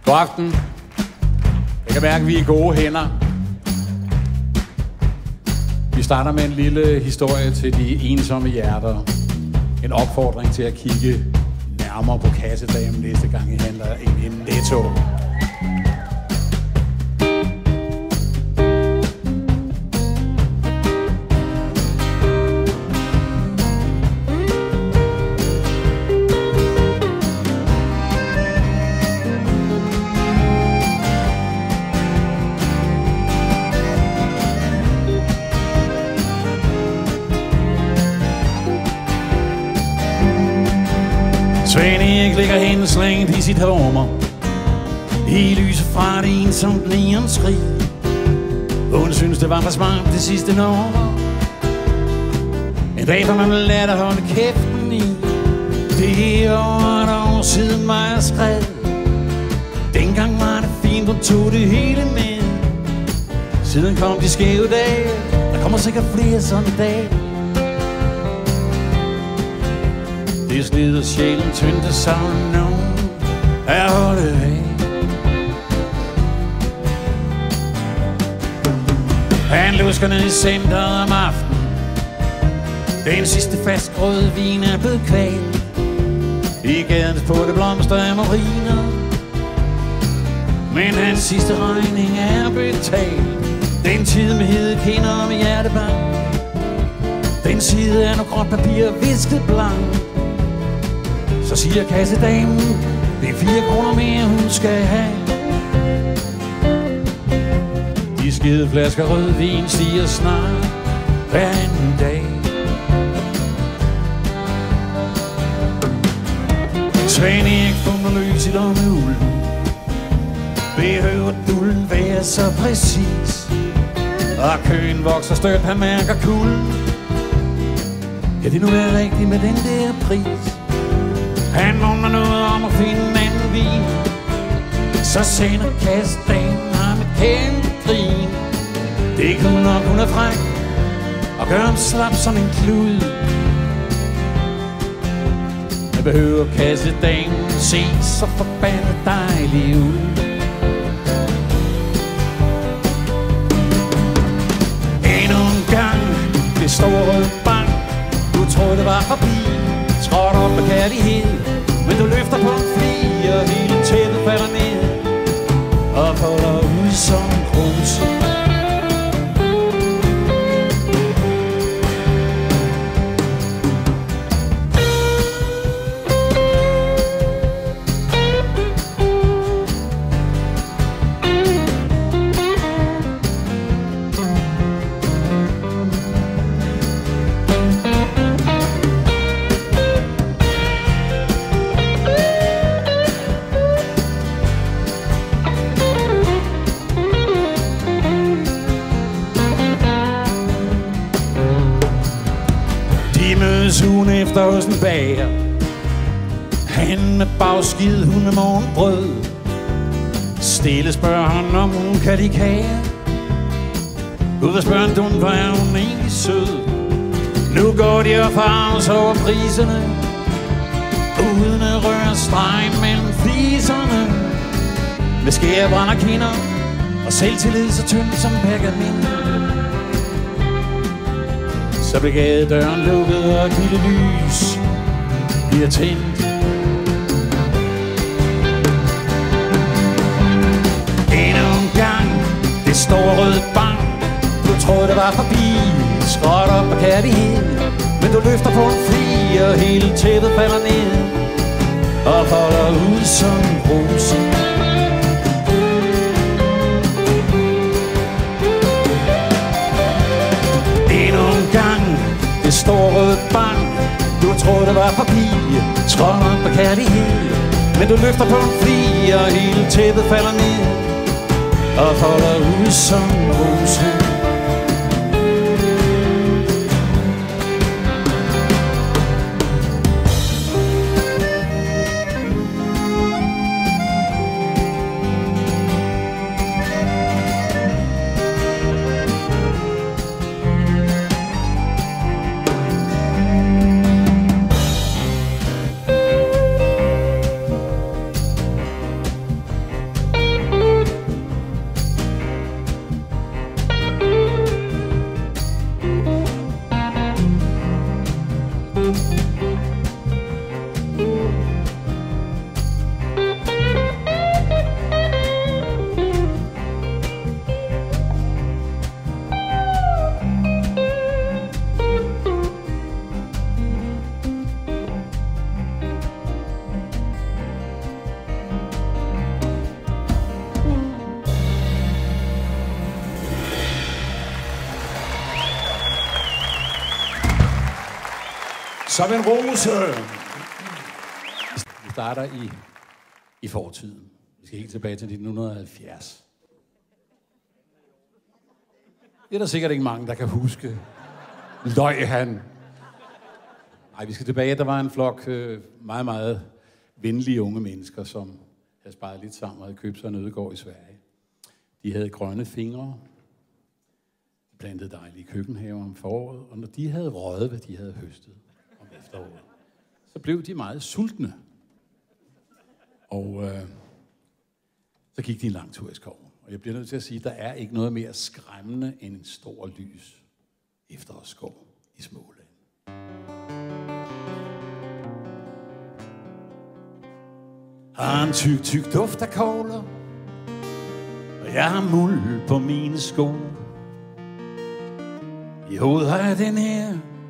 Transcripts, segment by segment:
God aften. Jeg kan mærke, at vi er i gode hænder. Vi starter med en lille historie til de ensomme hjerter. En opfordring til at kigge nærmere på kassedamen næste gang I handler ind i Netto. Svend Erik ligger henslængt i sit hummer, i lyset fra det ensomt neonskrig. Hun synes det var for smart det sidste nummer. En dag får man vel lært at holde kæften i. Det er over et år siden mig er skrevet. Dengang var det fint, hun tog det hele med. Siden kom de skæve dage, der kommer sikkert flere sådan dage. Det slider sjælen tyndt og savner nogen at holde af. Han lusker ned i centret om aftenen. Den sidste fast rødvin er blevet kvalt. I gadens på det blomster af mariner. Men hans sidste regning er betalt. Den tid med hede kinder og med hjertebank. Den side er noget gråt papir visket blank. Så siger kassedamen, det er 4 kroner mere hun skal have. De skide flasker rødvin stiger snart hver anden dag. Svend Erik fumler løs i lommeulden. Behøver dulden være så præcis? Og køen vokser støt, han mærker kulden. Kan det nu være rigtigt med den der pris? Han mumler noget om at finde en anden vin. Så sender kassedamen ham et kæmpe grin. Det er kun nok, hun er fræk og gør ham slap som en klud. Jeg behøver kassedamen se så forbandet dejlig ud. Endnu en gang det store røde bank. Du troede det var forbi, trådt op med kærlighed. Men du løfter på en fli, og hele tæppet falder ned og folder ud som rose. Ugen efter hos en bager. Han med bagskid, hun med morgenbrød. Stille spørger han, om hun kan lide kage. Ud af spørgen dun, hvor er hun egentlig sød. Nu går de og farves over priserne, uden at røre stregen mellem fliserne. Med skære brænder kinder og selvtillid så tynd som pergament. Så blev gadedøren lukket, og et lille lys bliver tændt. Endnu en gang det store røde bank. Du troede det var forbi, skråt op med kærlighed. Men du løfter på en fli, og hele tæppet falder ned og folder ud som rose. Det store røde bank. Du troede det var forbi, skråt op med kærlighed. Men du løfter på en fli, og hele tæppet falder ned og folder ud som rose. Som en rose. Vi starter i fortiden. Vi skal helt tilbage til 1970. Det er der sikkert ikke mange, der kan huske. Løg han. Nej, vi skal tilbage. Der var en flok meget, meget venlige unge mennesker, som havde sparet lidt sammen og havde købt sig en ødegård i Sverige. De havde grønne fingre, plantede dejlige køkkenhaver om foråret, og når de havde røget, hvad de havde høstet om efteråret, så blev de meget sultne. Og så gik de en lang tur i skoven. Og jeg bliver nødt til at sige, at der er ikke noget mere skræmmende end en stor lys efterårsskov i Småland. Har en tyk duft af kogler, og jeg har muld på mine sko. I hovedet har jeg den her,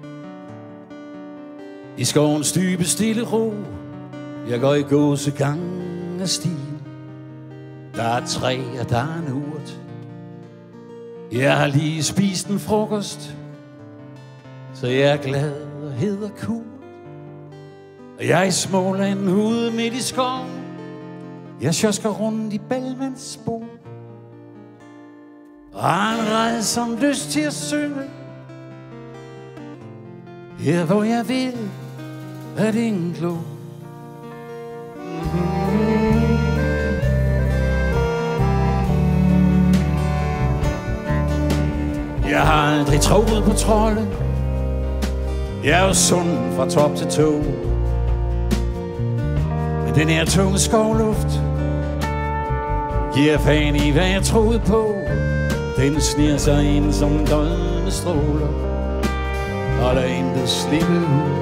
i skovens dybe stille ro. Jeg går i gåsegang af stien. Der er træ, og der er en urt. Jeg har lige spist en frokost, så jeg er glad og hedder Kurt. Og jeg er i Småland ude midt i skoven. Jeg sjosker rundt i Bellmans spor. Og har en rædsom lyst til at synge. Her hvor jeg vil, er det ingen klog. Jeg har aldrig troet på trolde. Jeg er jo sund fra top til tå. Men den her tunge skovluft giver fan i, hvad jeg troede på. Den sniger sig ind som dødende stråler, og der er intet slippe ud.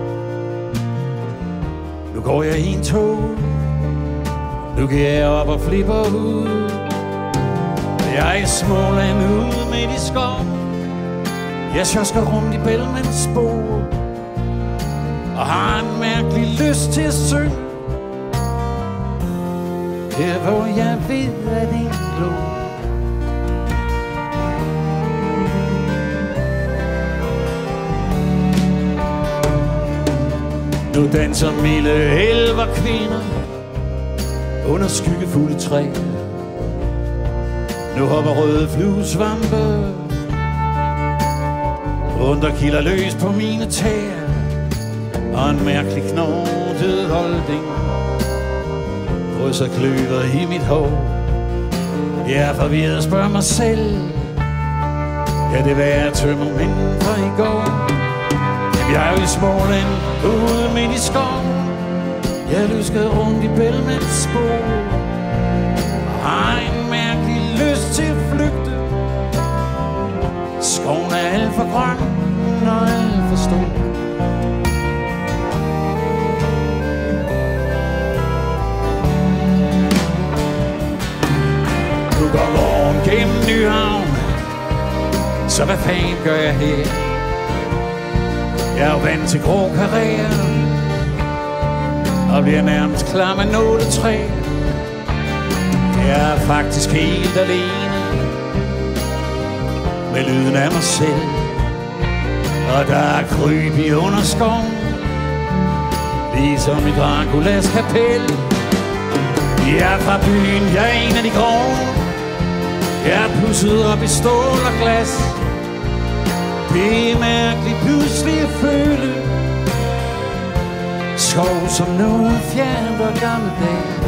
Nu går jeg i en tog. Nu kan jeg op og flipper ud. Jeg er i Småland ude midt i skoven. Jeg sjosker rundt i Bellmans spor og har en mærkelig lyst til at synge. Her hvor jeg ved, at det er blå. Nu danser milde elverkvinder under skyggefulde træer. Nu hopper røde fluesvampe rundt og kilder løs på mine tæer. Og en mærkelig knortet holdning drysser kløver i mit hår. Jeg er forvirret og spørger mig selv, kan det være tømmermænd fra i går? Jamen, jeg er jo i Småland ude midt i skoven. Jeg luskede rundt i Bellmans spor og har en mærkelig lyst til at flygte. Skoven er alt for grøn og alt for stor. Nu går vognen gennem Nyhavn, så hvad fanden gør jeg her? Jeg er jo vant til grå karriere og bliver nærmest klar med nåletræ. Jeg er faktisk helt alene med lyden af mig selv. Og der er kryb i underskoven, ligesom i Draculas kapel. Jeg er fra byen, jeg er en af de grove. Jeg er pudset op i stål og glas. Det er mærkeligt pludselig at føle skov som noget fjernt og gammeldags.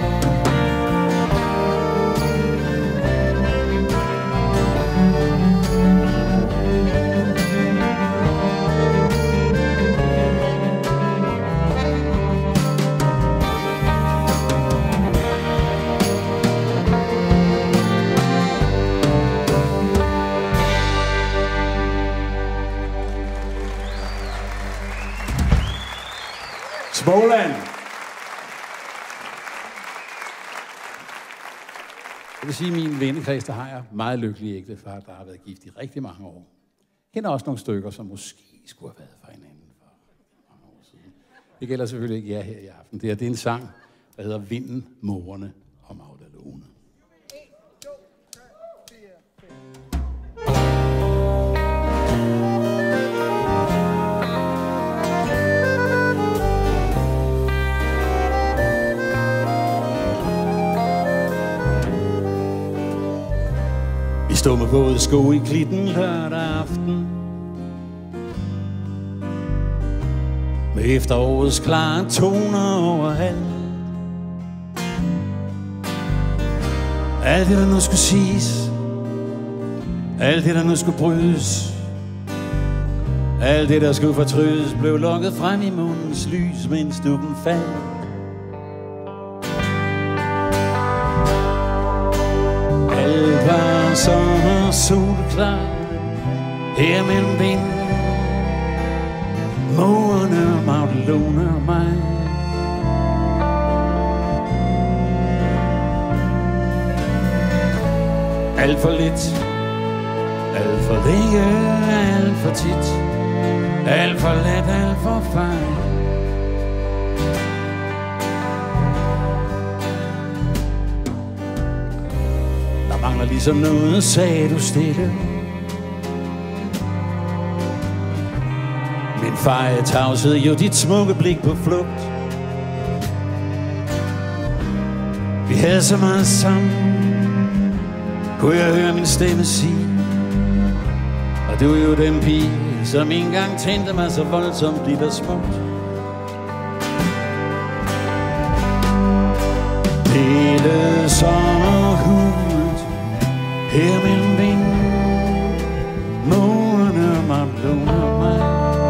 Småland. Jeg vil sige, at min vennekreds, der har jeg meget lykkelige ægtefar, der har været gift i rigtig mange år. Jeg kender også nogle stykker, som måske skulle have været for hinanden for mange år siden. Det gælder selvfølgelig ikke jer her i aften. Det er en sang, der hedder Vinden, Mågerne og Magdalone. stå med våde sko i klitten lørdag aften. Med efterårets klare toner overalt. Alt det der nu skulle siges, alt det der nu skulle brydes, alt det der skulle fortrydes, blev lukket frem i mundens lys, mens dukken faldt. Alt var sommer solklar, her mellem vinden, mågerne, Magdalene og mig. Alt for lidt, alt for længe, alt for tit, alt for let, alt for fejl. Der mangler ligesom noget, sagde du stille. Min feje tavshed, jo dit smukke blik på flugt. Vi havde så meget sammen, kunne jeg høre min stemme sige. Og du er jo den pige, som engang tændte mig så voldsomt blidt og smukt. Hele sommerhuset, her mellem vinden, mågerne, Magdalene og mig.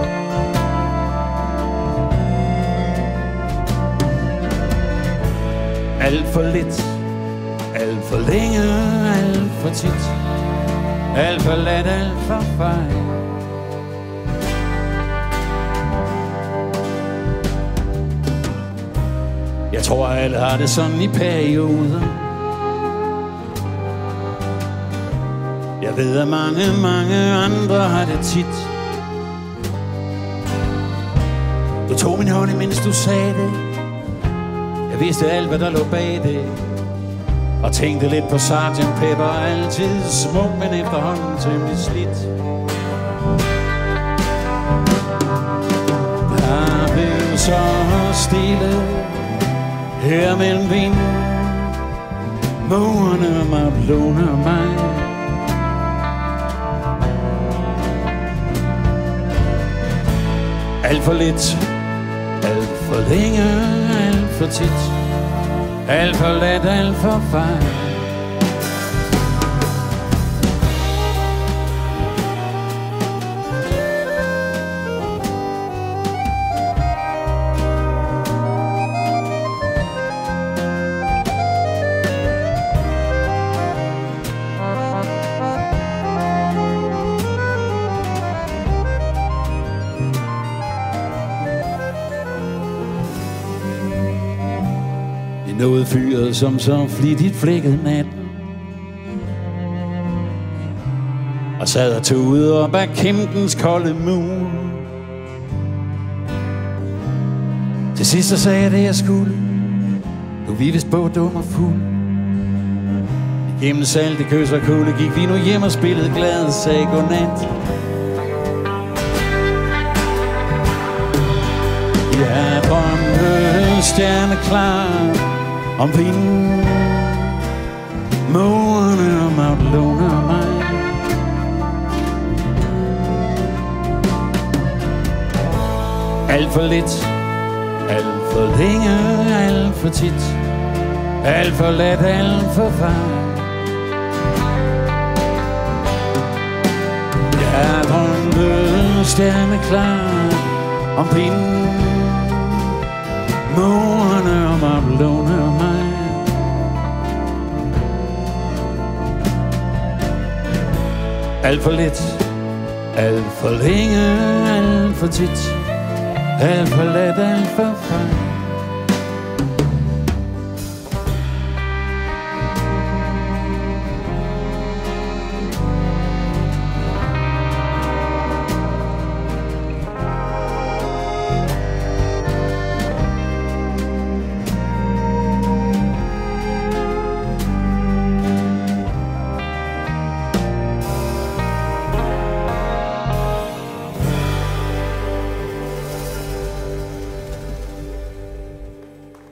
Alt for lidt, alt for længe, alt for tit, alt for let, alt for fejl. Jeg tror alle har det sådan i perioder. Jeg ved at mange andre har det tit. Du tog min hånd imens du sagde det. Jeg vidste alt hvad der lå bag det. Og tænkte lidt på Sgt. Pepper, altid smuk, men efterhånden temmelig slidt. Der blev så stille, her mellem vinden, mågerne, Magdalene og mig. Alt for lidt, alt for længe, alt for tit, alt for let, alt for fejl. Noget fyret som så flittigt flækkede natten, og sad og tudede op ad Kæmpens kolde mur. Til sidst så sagde jeg det jeg skulle. Du vi vist både dum og fuld. Igennem salte kys og kulde gik vi nu hjem og spillede glad og sagde godnat. Jeg drømte stjerneklar om vinden, mågerne og Magdalene og mig. Alt for lidt, alt for længe, alt for tit, alt for let, alt for fejl. Jeg drømte stjerneklar om vinden, mågerne og Magdalene og mig. Alt for lidt, alt for længe, alt for tit, alt for let, alt for fejl.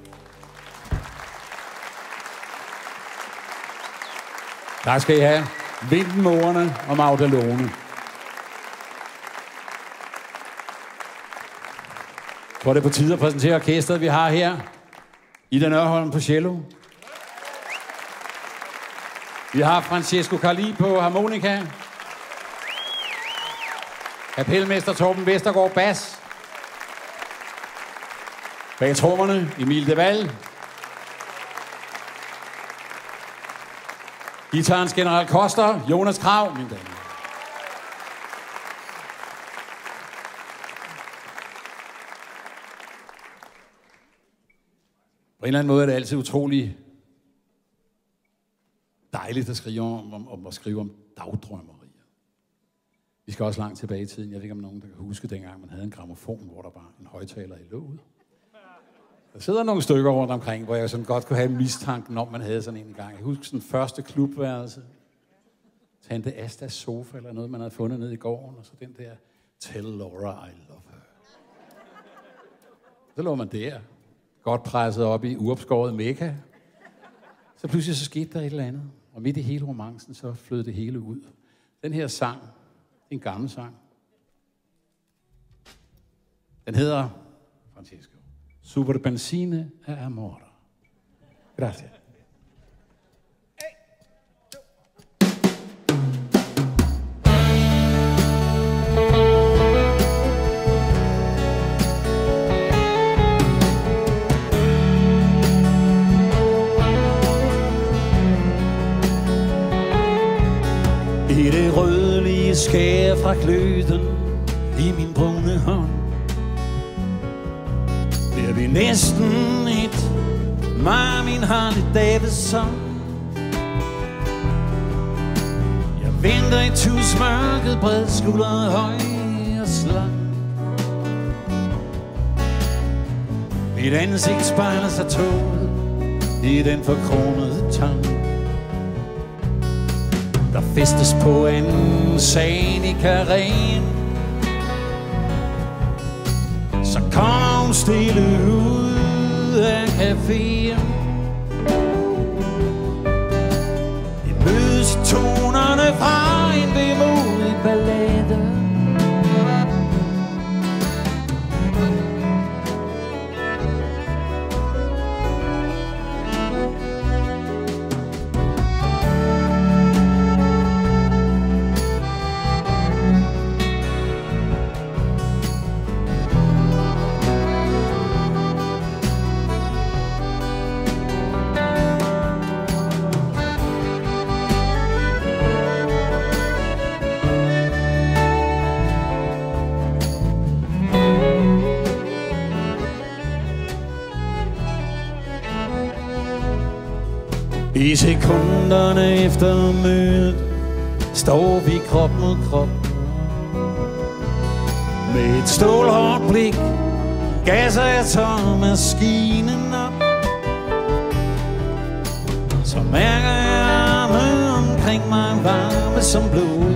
Tak skal I have. Vinden, Mårene og Magdalone. Jeg tror, det er på tide at præsentere orkestret, vi har her. Ida Nørholm på cello. Vi har Francesco Carli på harmonika. Kapelmester Torben Vestergaard bas. Bag trommerne Emil Deval. Guitarens General Koster, Jonas Krav, mine damer. På en eller anden måde er det altid utrolig dejligt at skrive om dagdrømmerier. Vi skal også langt tilbage i tiden. Jeg ved ikke, om nogen der kan huske dengang, man havde en grammofon, hvor der var en højtaler i låget. Der sidder nogle stykker rundt omkring, hvor jeg sådan godt kunne have mistanken om, man havde sådan en gang. Jeg husker sådan første klubværelse. Tante Astas sofa eller noget, man havde fundet nede i gården. Og så den der, Tell Laura I love her. Så lå man der. Godt presset op i uopskåret Mekka. Så pludselig så skete der et eller andet. Og midt i hele romancen, så flød det hele ud. Den her sang, en gammel sang. Den hedder, Francesco, Super Benzine e Amore. Grazie. I det rødlige skær fra gløden i min brune hånd bliver vi næsten et, mig min Harley Davidson. Jeg venter i tusmørket, bred skuldre, høj og slank. Mit ansigt spejler sig tåget i den forkronede tang. Der festes på en Sanica-ren. Så kommer hun stille ud af caféen. Vi mødes i tonerne fra en vemodig ballade. I sekunderne efter mødet står vi krop mod krop. Med et stålhårdt blik gasser jeg tør maskinen op. Så mærker jeg arme omkring mig varme som blod.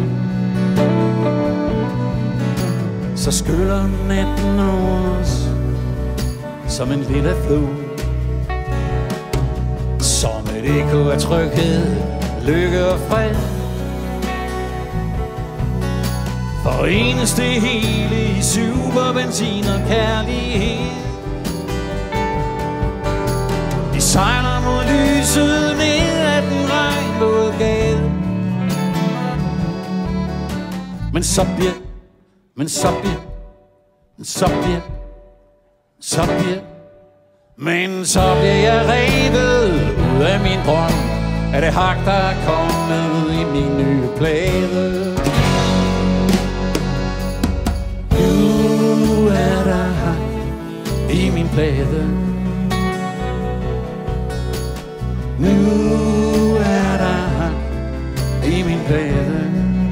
Så skyller natten over os som en lille flod. Som et ekko af tryghed, lykke og fred. Forenes det hele i superbenzin og kærlighed. Vi sejler mod lyset ned ad den regnvåde gade. Men så bliver jeg revet ud af min drøm af det hak, der er kommet i min nye plade. Nu er der hak i min plade. Nu er der hak i min plade.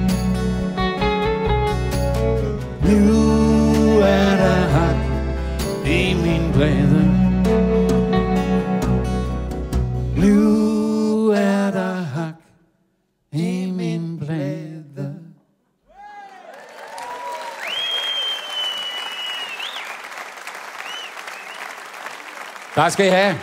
Nu er der hak i min plade. Nu er der hak i min plade. Tak skal I have.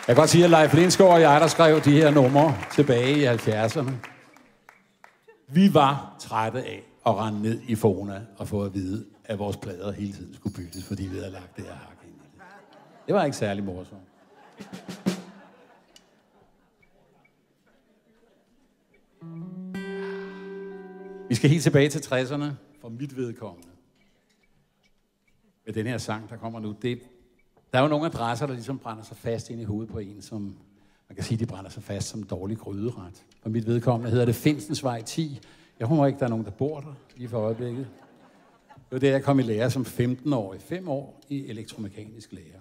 Jeg kan godt sige, at Leif Lindskov og jeg, der skrev de her numre tilbage i 70'erne. Vi var trætte af at rende ned i Fona og få at vide, at vores plader hele tiden skulle byttes, fordi vi havde lagt det her hak ind i det. Det var ikke særlig morsomt. Vi skal helt tilbage til 60'erne, for mit vedkommende. Med den her sang, der kommer nu. Der er jo nogle adresser, der ligesom brænder sig fast ind i hovedet på en, som man kan sige, de brænder sig fast som dårlig gryderet. For mit vedkommende hedder det Finsensvej 10. Jeg håber ikke, der er nogen, der bor der lige for øjeblikket. Det var det, jeg kom i lære som 15-årig, 5 år i elektromekanisk lære.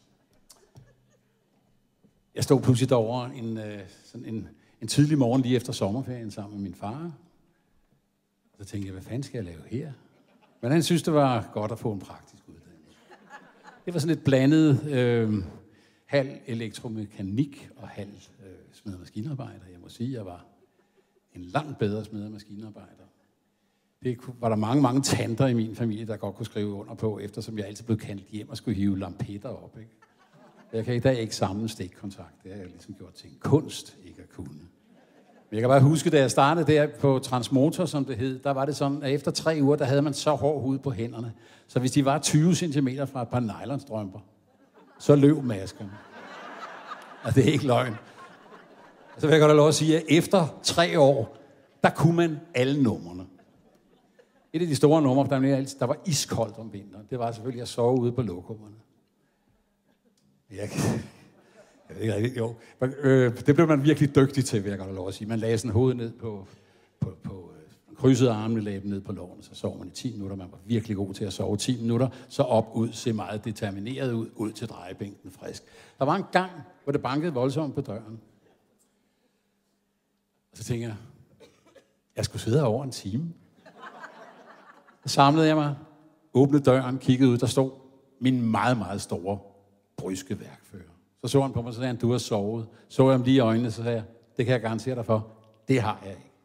Jeg stod pludselig derovre en tidlig morgen lige efter sommerferien sammen med min far. Så tænkte jeg, hvad fanden skal jeg lave her? Men han synes, det var godt at få en praktisk uddannelse. Det var sådan lidt blandet halv elektromekanik og halv smed- og maskinarbejder. Jeg må sige, at jeg var en langt bedre smed- og maskinarbejder. Det var der mange tanter i min familie, der godt kunne skrive under på, eftersom jeg altid blev kaldt hjem og skulle hive lampetter op. Ikke? Jeg kan i dag ikke samle stikkontakt. Det har jeg ligesom gjort til en kunst, ikke at kunne. Men jeg kan bare huske, da jeg startede der på Transmotor, som det hed, der var det sådan, at efter 3 uger, der havde man så hård hud på hænderne, så hvis de var 20 cm fra et par nylonstrømper, så løb maskerne. Og det er ikke løgn. Så vil jeg godt have lov at sige, at efter 3 år, der kunne man alle numrene. Et af de store numre, der var iskoldt om vinteren, det var selvfølgelig at sove ude på lokummerne. Jeg ved ikke rigtigt, jo. Det blev man virkelig dygtig til, vil jeg godt have lov at sige. Man lagde sådan hovedet ned på krydsede armene, lagde dem ned på lårene, så sov man i 10 minutter. Man var virkelig god til at sove 10 minutter, så op, ud, se meget determineret ud til drejebænken frisk. Der var en gang, hvor det bankede voldsomt på døren. Og så tænkte jeg skulle sidde her over en time. Så samlede jeg mig, åbnede døren, kiggede ud, der stod min meget, meget store bryske værkfører. Så han på mig, så sagde han, du har sovet. Så jeg ham lige i øjnene, så sagde jeg, det kan jeg garantere dig for, det har jeg ikke.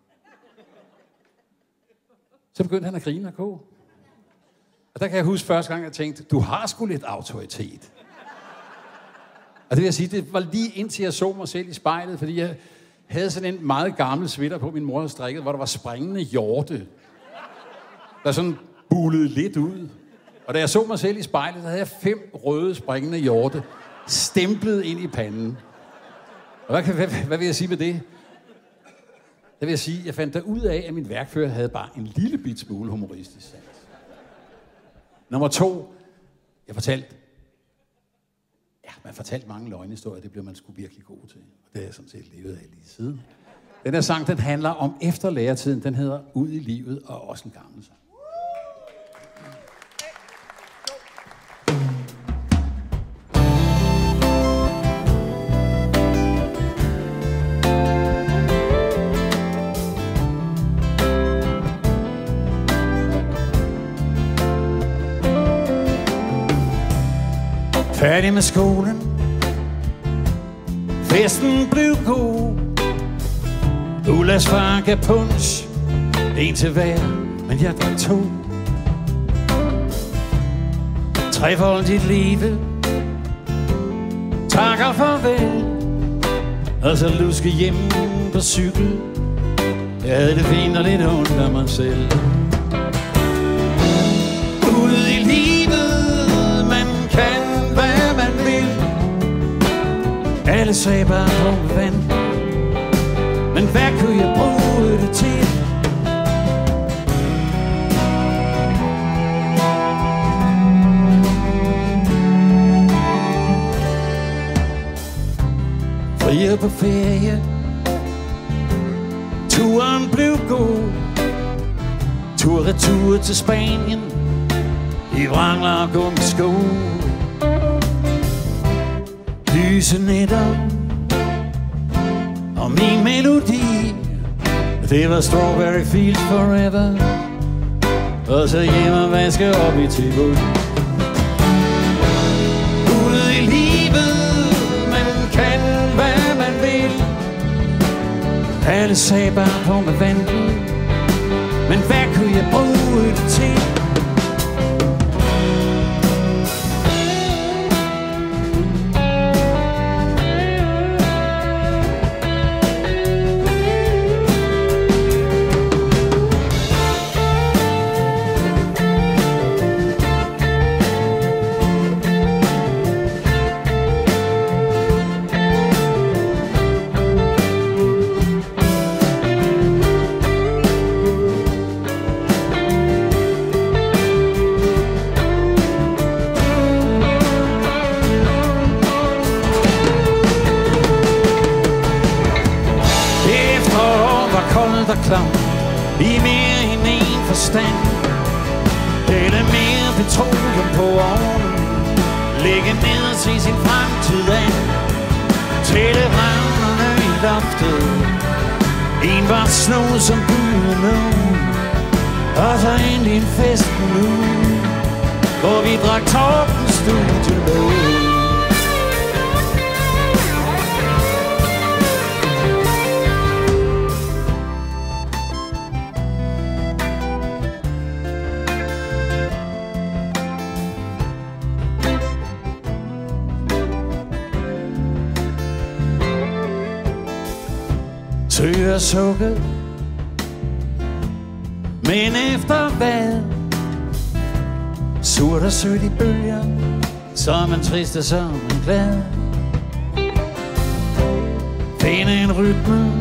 Så begyndte han at grine og gå. Og der kan jeg huske første gang, jeg tænkte, du har sgu lidt autoritet. Og det vil jeg sige, det var lige indtil jeg så mig selv i spejlet, fordi jeg havde sådan en meget gammel sweater på, min mor havde strikket, hvor der var springende hjorte, der sådan bulede lidt ud. Og da jeg så mig selv i spejlet, så havde jeg 5 røde springende hjorte stemplet ind i panden. Og hvad vil jeg sige med det? Det vil jeg sige, jeg fandt der ud af, at min værkfører havde bare en lille bit smule humoristisk sans. Nummer 2, man fortalte mange løgnehistorier, det blev man sgu virkelig god til. Og det har jeg sådan set levet af lige siden. Den her sang, den handler om efter læretiden, den hedder Ud i livet, og også en gammel sang. Færdig med skolen, festen blev god. Ullas far gav punch, en til hver, men jeg drak 2. 3-foldigt livet, tak og farvel. Og så luske hjem på cykel. Jeg havde det fint og lidt ondt af mig selv. Ud i livet, man kan hvad man vil. Alle sagde bare på vand, men hvad kunne jeg bruge det til? Frie på ferie, turen blev god. Tur-retur til Spanien, i vrangler og gummisko. Lyse nætter og min melodi, det var Strawberry Fields Forever. Og så hjem og vaske op i Tivoli. Ude i livet, man kan hvad man vil. Alle sagde bare på med vandet, men hvad kunne jeg bruge det til? så koldt og klamt i mere end en forstand. Hælde mere petroleum på ovnen, lægge ned og se sin fremtid an. Tælle revnerne i loftet, en var sno som byen nu, og så endelig en fest nu, hvor vi drak Torben studielåg. Søger sukket, men efter hvad? Surt og sødt i bølger, som en trist og som en glad. Finde en rytme,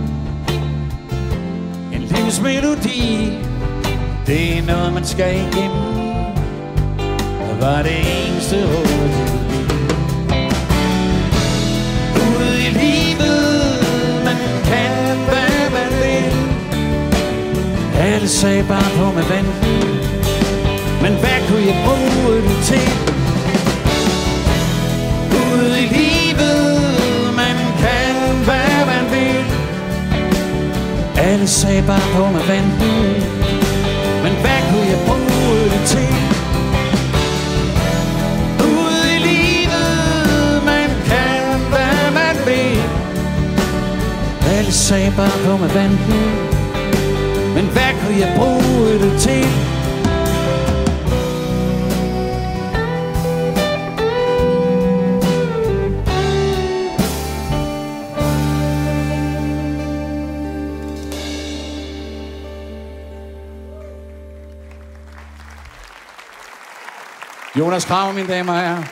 en livsmelodi, det er noget man skal igennem, og var det eneste råd til liv. Ude i livet, man kan hvad man vil. Alle sagde bare på med vand, men hvad kunne jeg bruge det til? Ude i livet, man kan hvad man vil. Alle sagde bare på med vand, men hvad kunne jeg bruge det til? Ude i livet, man kan hvad man vil. Alle sagde bare på med vand, men hvad kunne jeg bruge det til? Jonas Krag, mine damer og herrer.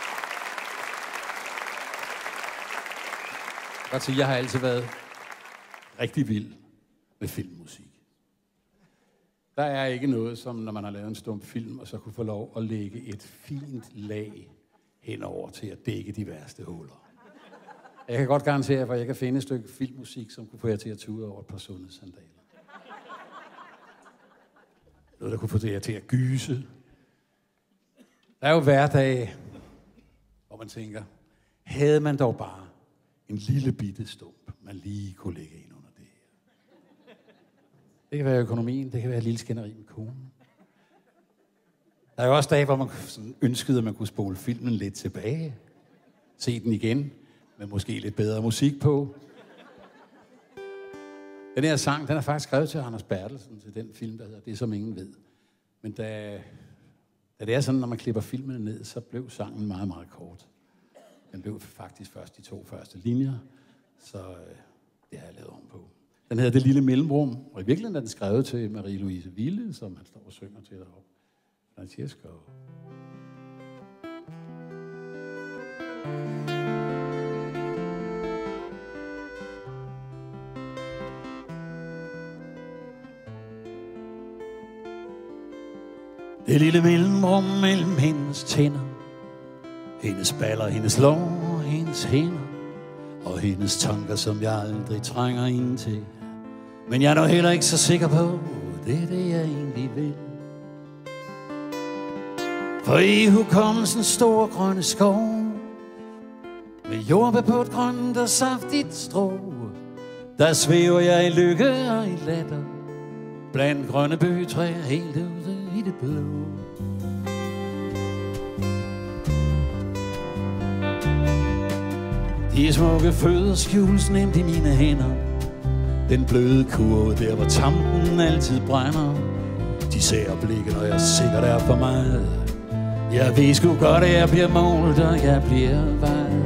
Godt sige, jeg har altid været rigtig vild med filmmusik. Der er ikke noget som, når man har lavet en stum film, og så kunne få lov at lægge et fint lag henover til at dække de værste huller. Jeg kan godt garantere, for jeg kan finde et stykke filmmusik, som kunne få jer til at tude over et par sunde sandaler. Noget, der kunne få jer til at gyse. Der er jo hverdage, hvor man tænker, havde man dog bare en lille bitte stump, man lige kunne lægge ind under det her. Det kan være økonomien, det kan være et lille skænderi med konen. Der er jo også dage, hvor man sådan ønskede, at man kunne spole filmen lidt tilbage. Se den igen, med måske lidt bedre musik på. Den her sang, den er faktisk skrevet til Anders Bertelsen, til den film, der hedder Det, som ingen ved. Men da det er sådan, når man klipper filmen ned, så blev sangen meget, meget kort. Den blev faktisk først de 2 første linjer, så det har jeg lavet om på. Den hedder Det lille mellemrum, og i virkeligheden er den skrevet til Marie-Louise Ville, som han står og synger til deroppe. Francesco. Det lille mellemrum mellem hendes tænder, hendes baller, hendes lår, hendes hænder og hendes tanker, som jeg aldrig trænger ind til. Men jeg er nu heller ikke så sikker på, det er det, jeg egentlig vil. For i hukommelsens store grønne skov, med jordbær på et grønt og saftigt strå, der svæver jeg i lykke og i latter, blandt grønne bøgetræer helt ude i det blå. De smukke fødder skjules nemt i mine hænder, den bløde kurve der, hvor tampen altid brænder. De ser blikket, og jeg sikkert er for meget. Jeg ved sgu godt, at jeg bliver målt, og jeg bliver vejet.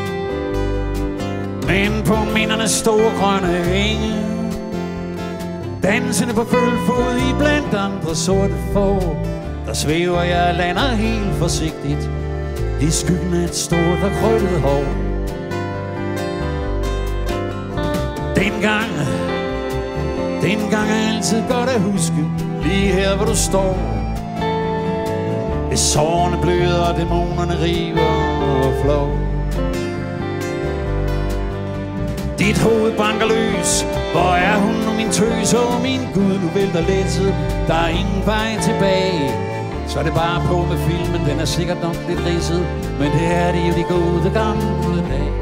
Men på mindernes store grønne enge, dansende på føl fod i blandt andre sorte får, der svæver jeg og lander helt forsigtigt i skyggen af et stort og krøllet hår. Dengang er altid godt at huske, lige her hvor du står. Hvis sårene bløder og dæmonerne river og flår. Dit hoved banker løs. Hvor er hun nu, min tøs? Åh, min Gud, nu vælter læsset. Der er ingen vej tilbage. Så er det bare på med filmen. Den er sikkert nok lidt ridset, men det er de jo de gode gamle dage.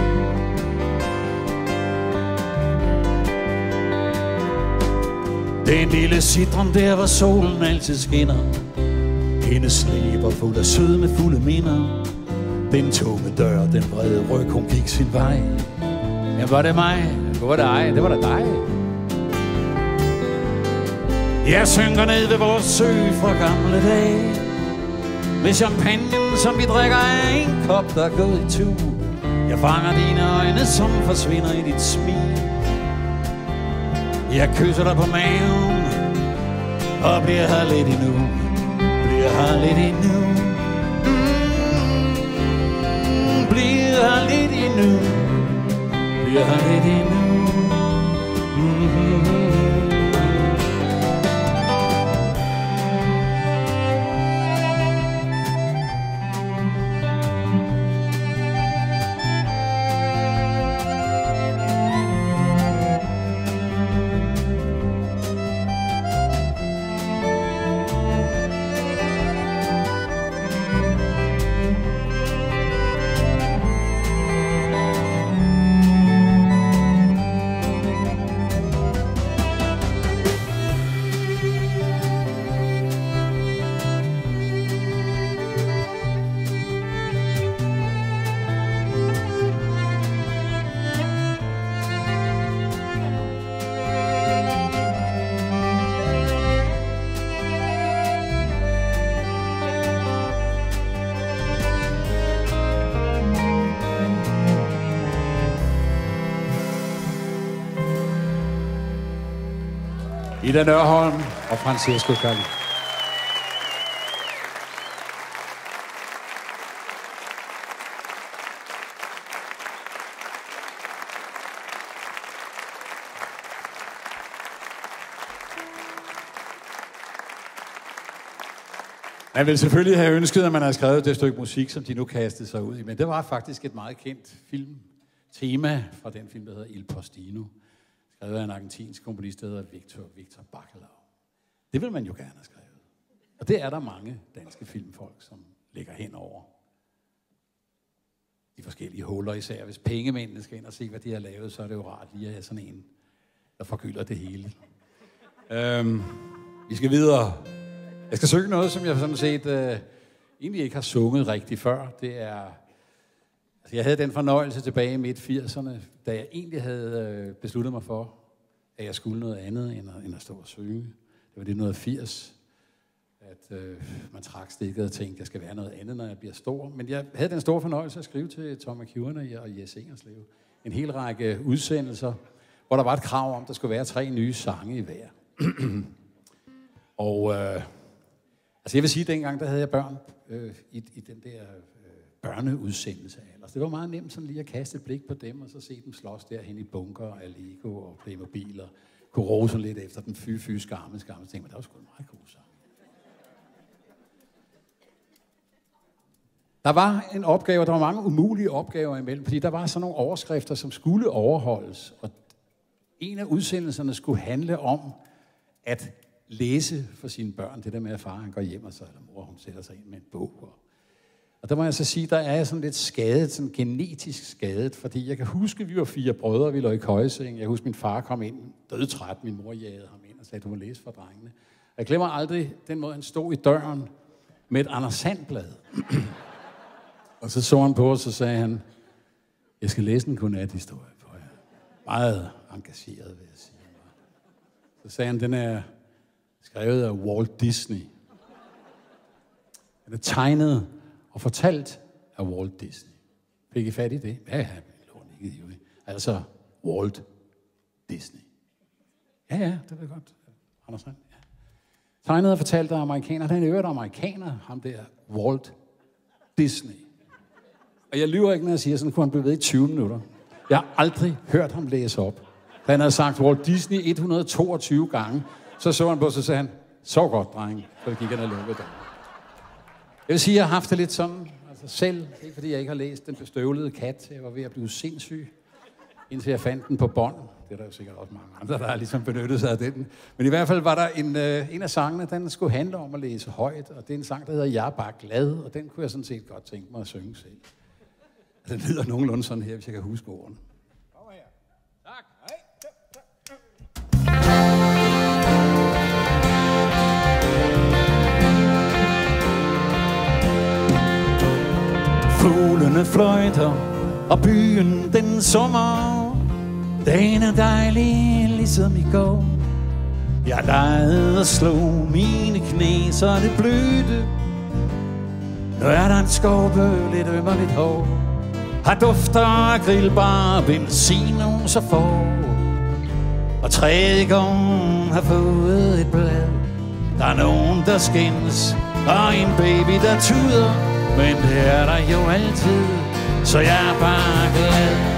Den lille citron der, hvor solen altid skinner. Hendes læber fuld af sødme fulde minder. Den tunge dør, den brede ryg, hun gik sin vej. Ja, var det mig? Hvor var det ej? Det var da dig. Jeg synker ned ved vores sø fra gamle dage. Med champagnen, som vi drikker af en kop, der er gået i tu. Jeg fanger dine øjne, som forsvinder i dit smil. Jeg kysser dig på maven og bliver her lidt endnu. Bliver her lidt endnu. Bliver her lidt endnu. Bliver her lidt endnu. Ida Nørholm og Francesco Galli. Man ville selvfølgelig have ønsket, at man havde skrevet det stykke musik, som de nu kastede sig ud i, men det var faktisk et meget kendt filmtema fra den film, der hedder Il Postino, skrevet af en argentinsk komponist, der hedder Victor Bacalao. Det vil man jo gerne have skrevet. Og det er der mange danske filmfolk, som ligger hen over de forskellige huller, især hvis pengemændene skal ind og se, hvad de har lavet, så er det jo rart lige at have sådan en, der forgylder det hele. Vi skal videre. Jeg skal synge noget, som jeg sådan set egentlig ikke har sunget rigtig før. Det er... Altså, jeg havde den fornøjelse tilbage i midt-80'erne, da jeg egentlig havde besluttet mig for, at jeg skulle noget andet end at stå og synge. Det var 1980, at man trak stikket og tænkte, at jeg skal være noget andet, når jeg bliver stor. Men jeg havde den store fornøjelse at skrive til Tom McEwan og Jes Ingerslev en hel række udsendelser, hvor der var et krav om, at der skulle være 3 nye sange i hver. Og altså jeg vil sige, at dengang der havde jeg børn i den der børneudsendelse. Altså, det var meget nemt sådan lige at kaste et blik på dem, og så se dem slås derhen i bunker af Lego og Playmobil, og kunne rose lidt efter den fy skarme. Så tænkte man, det var sgu en meget god sang. Der var en opgave, der var mange umulige opgaver imellem, fordi der var sådan nogle overskrifter, som skulle overholdes, og en af udsendelserne skulle handle om at læse for sine børn, det der med, at far han går hjem, og så, eller mor hun sætter sig ind med en bog. Og der må jeg så sige, der er jeg sådan lidt skadet, sådan genetisk skadet, fordi jeg kan huske, at vi var 4 brødre, vi lå i køjeseng. Jeg husker, min far kom ind, dødtræt, min mor jagede ham ind og sagde, du må læse for drengene. Jeg glemmer aldrig den måde, han stod i døren med et Anders Sand-blad. Og så han på, og så sagde han, jeg skal læse en godnathistorie for jer. Meget engageret, vil jeg sige. Så sagde han, den er skrevet af Walt Disney. Den er tegnet og fortalt af Walt Disney. Fik I fat i det? Ja, ikke. Altså Walt Disney. Ja, det ved jeg godt. Anders Sand, ja. Tegnet og fortalt af amerikaner. Den er øvrigt amerikaner, ham der Walt Disney. Og jeg lyver ikke, når jeg siger, sådan kunne han blive ved i 20 minutter. Jeg har aldrig hørt ham læse op. Da han havde sagt Walt Disney 122 gange, så han på, så sagde han, så godt, dreng, for det gik han og lukkede døren. Jeg vil sige, at jeg har haft det lidt sådan, altså selv, ikke fordi jeg ikke har læst Den bestøvlede kat, jeg var ved at blive sindssyg. indtil jeg fandt den på bånd. Det er der jo sikkert også mange andre, der har ligesom benyttet sig af den. Men i hvert fald var der en af sangene, den skulle handle om at læse højt, og det er en sang, der hedder Jeg er bare glad, og den kunne jeg sådan set godt tænke mig at synge selv. Den lyder nogenlunde sådan her, hvis jeg kan huske ordene. Kommer her. Tak. Hej. Fuglene fløjter, og byen den summer. Dagen er dejlig, ligesom i går. Jeg legede og slog mine knæ, så det blødte. Nu er der en skovbøl, lidt øm og lidt hår. Har dufter af grillbar, benzinus og får. Og tredje gang har fået et blad. Der er nogen, der skændes, og en baby, der tuder. Men det er der jo altid, så jeg er bare glad.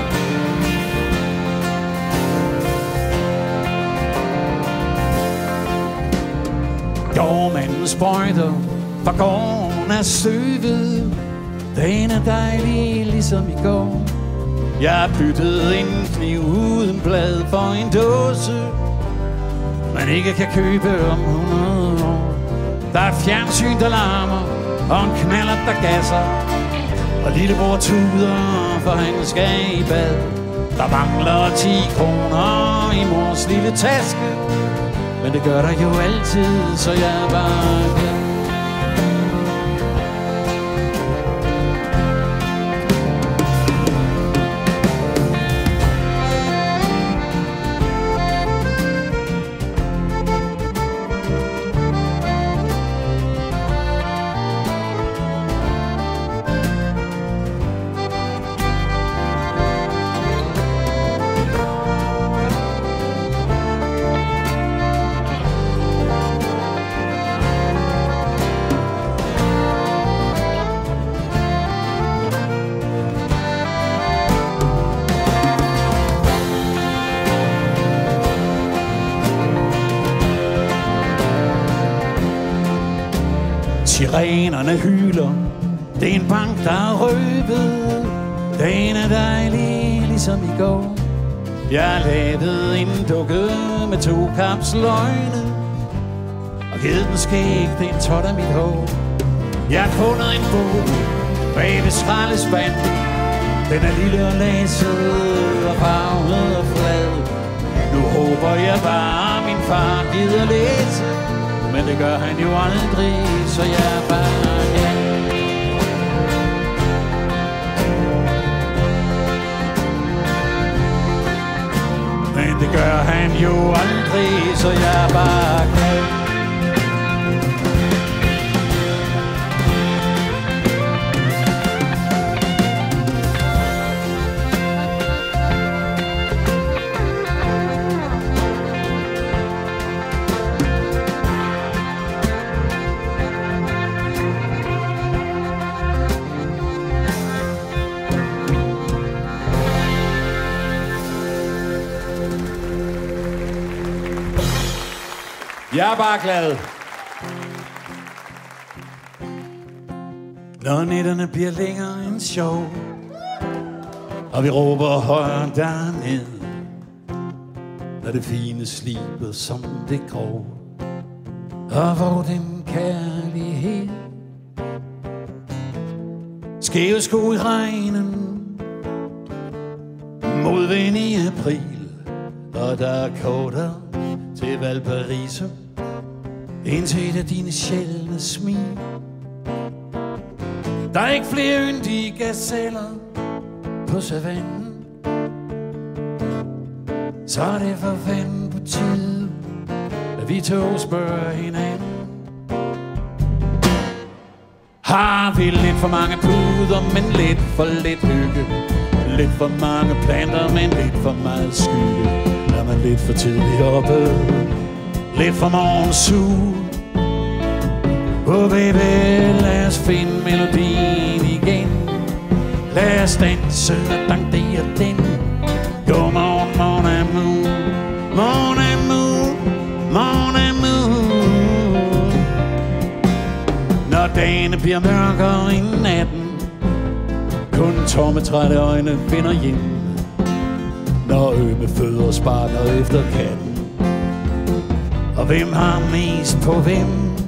Gårdmanden sprøjter, for gården er støvet. Dagen er dejlig, ligesom i går. Jeg har byttet en kniv uden blad for en dåse, man ikke kan købe om 100 år. Der er et fjernsyn, der larmer, og en knallert, der gasser. Og lillebror tuder, for han skal i bad. Der mangler 10 kroner i mors lille taske, men det gør der jo altid, så jeg er bare glad. Sirenerne hyler, det er en bank, der er røbet. Dagen er dejlig, ligesom i går. Jeg lavede en dukke med 2 kapsløgne og givet den skæg, det er en tot af mit hår. Jeg har fundet en bog bag ved skraldespanden. Den er lille og læset og farvet og flad. Nu håber jeg bare, min far gider læse, men det gør han jo aldrig, så jeg er bare glad. Men det gør han jo aldrig, så jeg er bare glad. Jeg er bare glad. Når nætterne bliver længere end sjov, og vi råber højere derned, når det fine sliber som det grå, og hvor den kærlighed skæve sko i regnen, modvind i april, og der er kortere til Valparaiso, indtil et af dine sjældne smil. Der er ikke flere yndige gazeller på savannen, så er det for fanden på tide, at vi to spørger hinanden. Har vi lidt for mange puder, men lidt for lidt hygge? Lidt for mange planter, men lidt for meget skygge? Er man lidt for tidligt oppe, lidt for morgensug? Baby, lad os finde melodien igen. Lad os danse og dandere den. Godmorgen, mon amour, mon amour, mon amour. Når dagene bliver mørkere end natten, kun tomme trætte øjne finder hjem. når ømme fødder sparker efter katten. Og hvem har mest på hvem?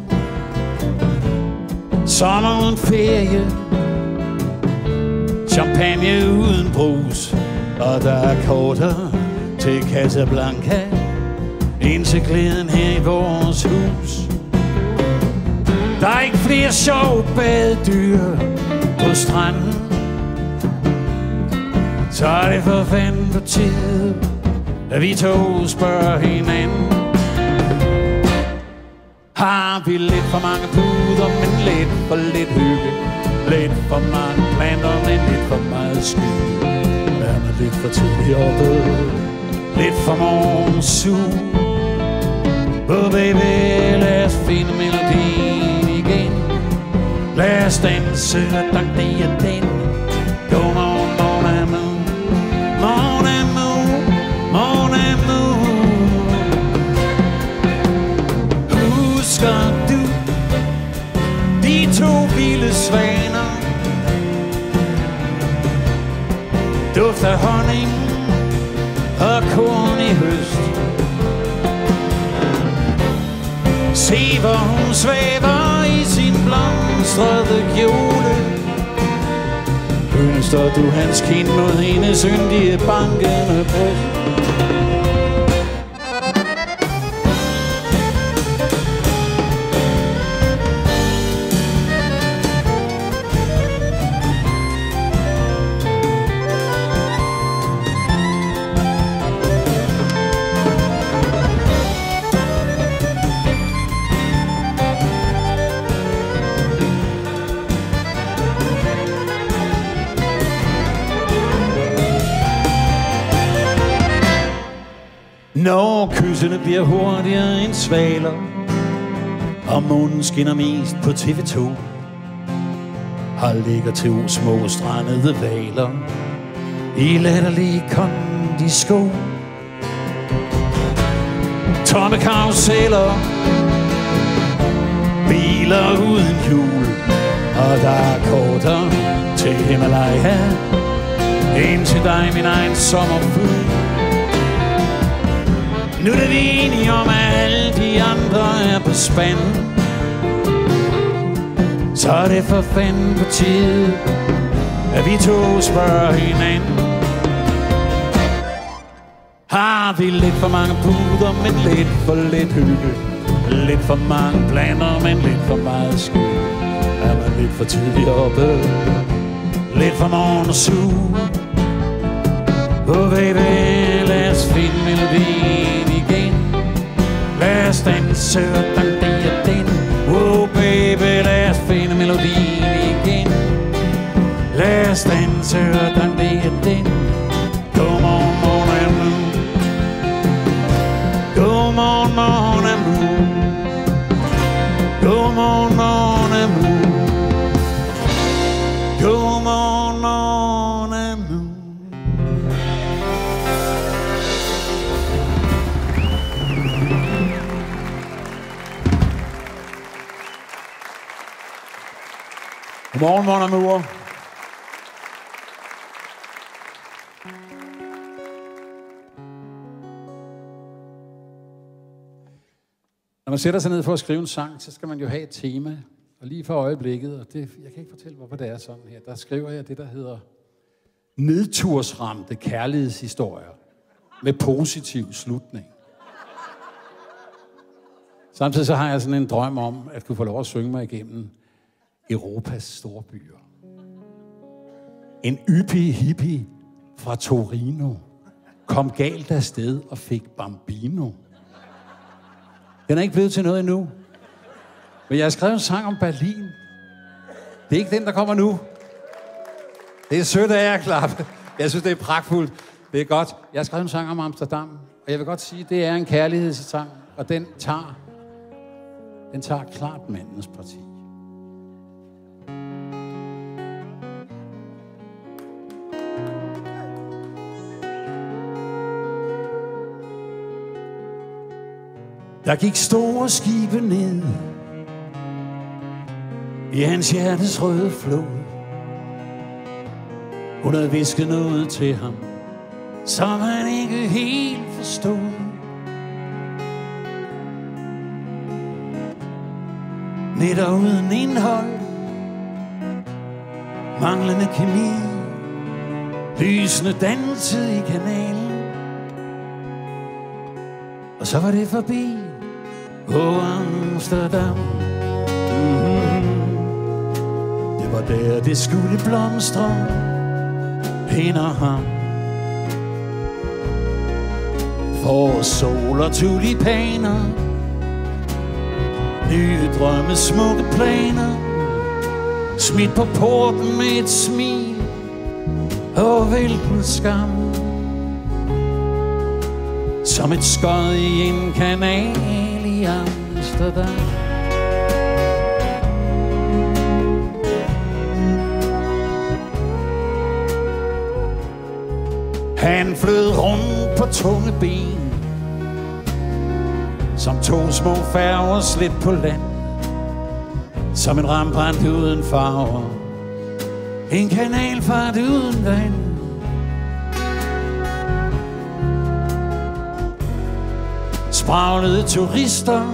Sommer uden ferie, champagne uden brus, og der er korter til Casablanca, indtil glæden her i vores hus. Der er ikke flere sjove badedyr på stranden, så er det for fanden på tid, at vi to spørger hinanden. Har vi lidt for mange puder, men lidt for lidt hygge? Lidt for mange planer, men lidt for meget skygge? Er man lidt for tidligt oppe? Lidt for morgensug? Oh baby, lad os finde melodien igen. Lad os danse, og det er den. Come on, mon amour, mon amour, mon amour. Husker du de to vilde svaner? Duft af honning og korn i høst. Se hvor hun svæver i sin blomstrede kjole. Ønsker du hans kind mod hendes yndige bankende bryst? Når kyssene bliver hurtigere end svaler, og månen skinner mest på TV2, har ligger til små strandede valer i latterlige kondisko. Tomme karuseller, biler uden hjul, og der er korter til Himalaya, ind til dig min egen sommerfugl. Nu er vi enige om, at alle de andre er på spanden, så er det for fanden på tide, at vi to spørger hinanden. Har vi lidt for mange puder, men lidt for lidt hygge? Lidt for mange planer, men lidt for meget skygge? Er man lidt for tidligt oppe? Lidt for morgensug? Oh baby, lad os finde melodien igen. Lad os danse, og det er den. Oh baby, lad os finde melodien igen. Lad os danse, og det er den. Come on, mon amour. Come on, mon amour. Come on, mon amour. Come on, mon amour. Godmorgen, mon amour. Når man sætter sig ned for at skrive en sang, så skal man jo have et tema. Og lige for øjeblikket, og det, jeg kan ikke fortælle, hvorfor det er sådan her, der skriver jeg det, der hedder nedtursramte kærlighedshistorier med positiv slutning. Samtidig så har jeg sådan en drøm om, at kunne få lov at synge mig igennem Europas storbyer. En yppig hippie fra Torino kom galt afsted og fik bambino. Den er ikke blevet til noget endnu. Men jeg har skrevet en sang om Berlin. Det er ikke den, der kommer nu. Det er sødt af jer at klappe. Jeg synes, det er pragtfuldt. Det er godt. Jeg har skrevet en sang om Amsterdam. Og jeg vil godt sige, at det er en kærlighedssang. Og den tager klart mandens parti. Der gik store skibe ned i hans hjertes røde flod. Hun havde visket noget til ham som han ikke helt forstod. Netter uden indhold, manglende kemi, lysende dansede i kanalen. Og så var det forbi på Amsterdam. Det var der, det skulle blomstre, hende og ham. For sol og tulipaner, nye drømme, smukke planer, smidt på porten med et smil, og hvilken skam. Som et skod i en kanal i Amsterdam. Han flød rundt på tunge ben, som to små færger slet på land. Som en Rembrandt uden farver, en kanalfart uden vand. Spraglede turister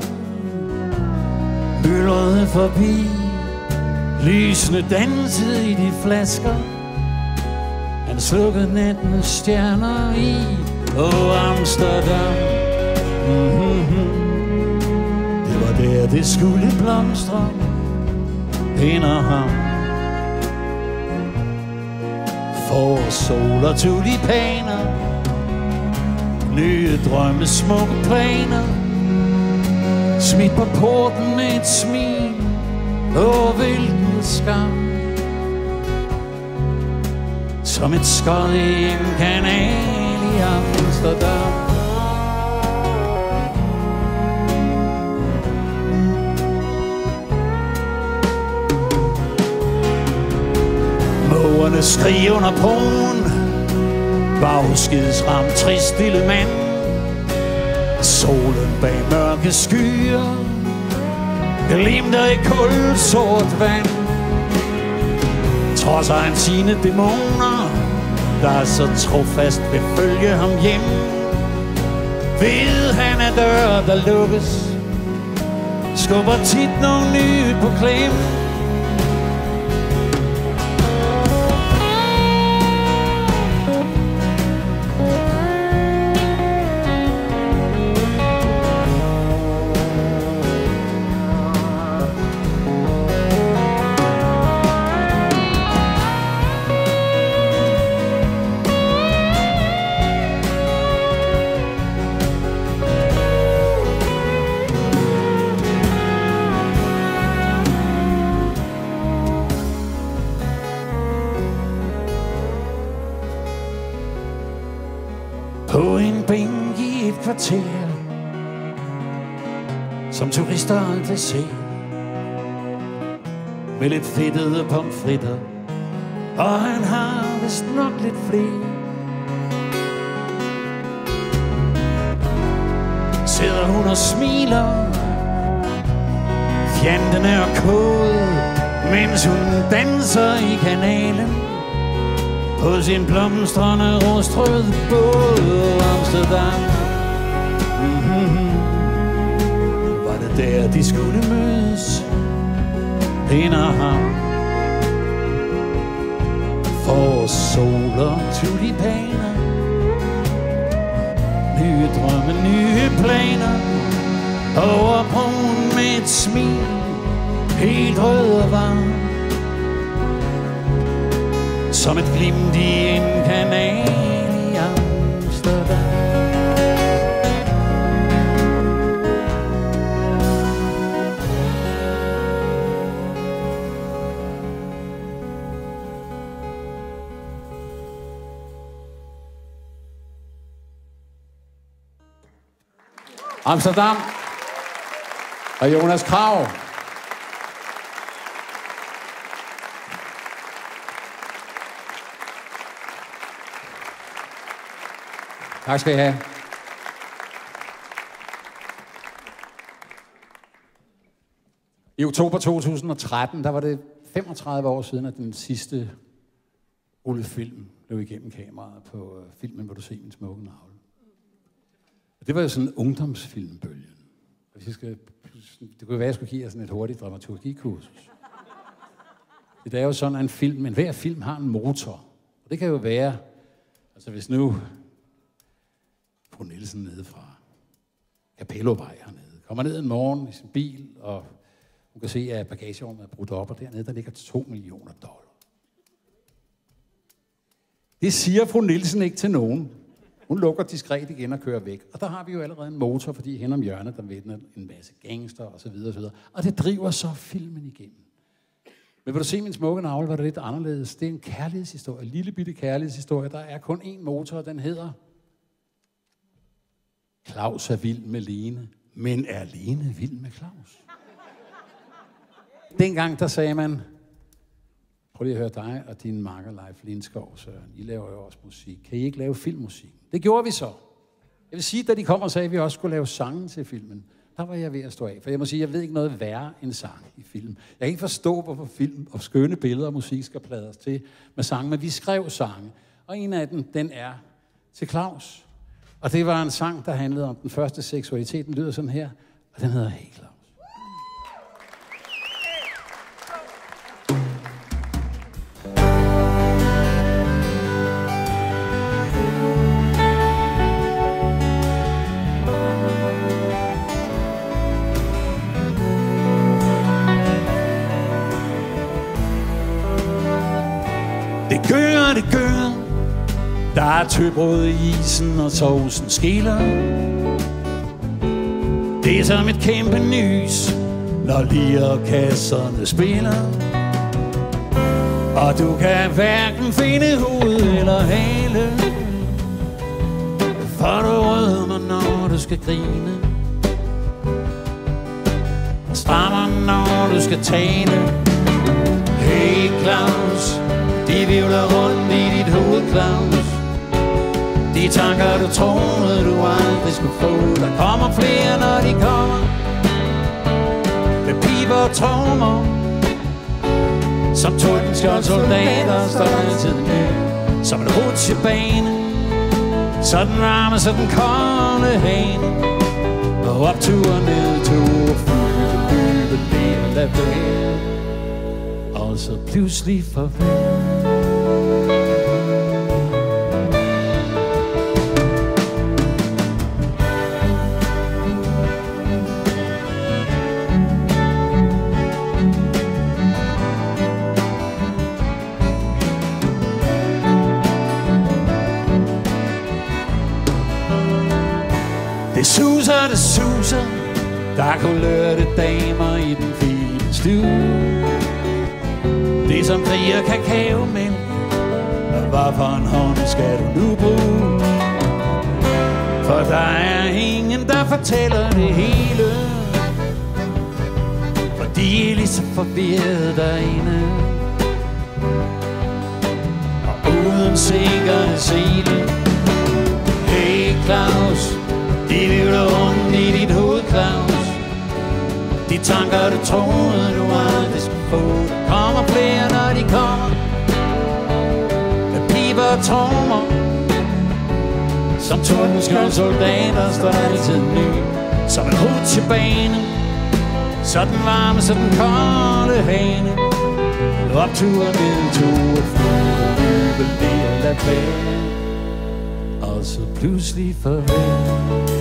myldrede forbi, lysene dansede i de flasker. Han slukkede nattens stjerner i Amsterdam. Det var der, det skulle blomstre, hende og ham. For sol og tulipaner, nye drømme, smukke planer, smidt på porten med et smil, hvilken skam. Som et skod i en kanal i Amsterdam. Mågerne skriger under broen, bagskidsramt, trist lille mand. Solen bag mørke skyer glimter i kulsort vand. Trodser han sine dæmoner, der så trofast vil følge ham hjem. Ved han er dør, der lukkes, skubber tit nogle nye på klem. På en bænk i et kvarter, som turister aldrig ser, med lidt fedtede pomfritter, og han har vist nok lidt flere. Sidder hun og smiler, fjanten er kode, mens hun danser i kanalen på sin blomstrende rostrøde båd Amsterdam. Var det der, de skulle mødes, hende og ham. For sol og tulipaner, nye drømme, nye planer, over broen med et smil, helt rød og varm. Som et glimt i en kanal i Amsterdam. Amsterdam og Jonas Krag. Tak skal I have. I oktober 2013, der var det 35 år siden, at den sidste rullet film løb igennem kameraet på filmen, hvor du ser min smukke navle. Det var jo sådan en ungdomsfilmbølge. Det kunne være, at jeg skulle give jer sådan et hurtigt dramaturgikursus. Det er jo sådan, at en film, men hver film har en motor. Og det kan jo være, altså hvis nu fru Nielsen nede fra Capellovej hernede, kommer ned en morgen i sin bil, og hun kan se, at bagagerummet er brudt op, og dernede der ligger $2 millioner. Det siger fru Nielsen ikke til nogen. Hun lukker diskret igen og kører væk. Og der har vi jo allerede en motor, fordi hen om hjørnet, der vender en masse gangster og så videre, og så videre. Og det driver så filmen igennem. Men vil du se min smukke navle, var det lidt anderledes. Det er en kærlighedshistorie, en lille bitte kærlighedshistorie. Der er kun én motor, og den hedder Claus er vild med Lene, men er Lene vild med Claus? Dengang, der sagde man, prøv lige at høre dig og din makker Leif Lindskov, Søren. I laver jo også musik. Kan I ikke lave filmmusik? Det gjorde vi så. Jeg vil sige, da de kom og sagde, at vi også skulle lave sange til filmen, der var jeg ved at stå af. For jeg må sige, jeg ved ikke noget værre end sang i film. Jeg kan ikke forstå, hvorfor film og skønne billeder og musik skal pladres til med sange, men vi skrev sange. Og en af dem, den er til Claus. Og det var en sang, der handlede om den første seksualitet. Den lyder sådan her, og den hedder Hey Claus. Det gør. Der er tøbrød i isen, og sovsen skiller. Det er som et kæmpe nys, når lirekasserne spiller. Og du kan hverken finde hoved eller hale, for du rødmer, når du skal grine, og strammer, når du skal tale. Hey Claus, de vivler rundt i dit hoved, Claus. De tanker, du troede, du aldrig skulle få. Der kommer flere, når de kommer, med piber og trommer. Som tordenskjold soldater står altid med. Som en rutsjebane, så den varme, så den kolde hane. Og optur ned til flyve, løbe, leve, lad være. Og så pludselig farvel. Det suser, der er kulørte damer i den fine stue. Det er som krig og kakaomælk, og hvad for en hånd skal du nu bruge? For der er ingen, der fortæller det hele, for de er lige så forvirret derinde. Og uden sikkerhedssele. Hey Claus, de vivler rundt i dit hoved, Claus. De tanker, du troede, du aldrig skulle få. Der kommer flere, når de kommer, med piber og trommer. Som tordenskjold soldater står altid ny. Som en rutsjebane, så den varme, så den kolde hane. Optur og nedtur, flyve, løbe, leve, lad være. Og så pludselig farvel.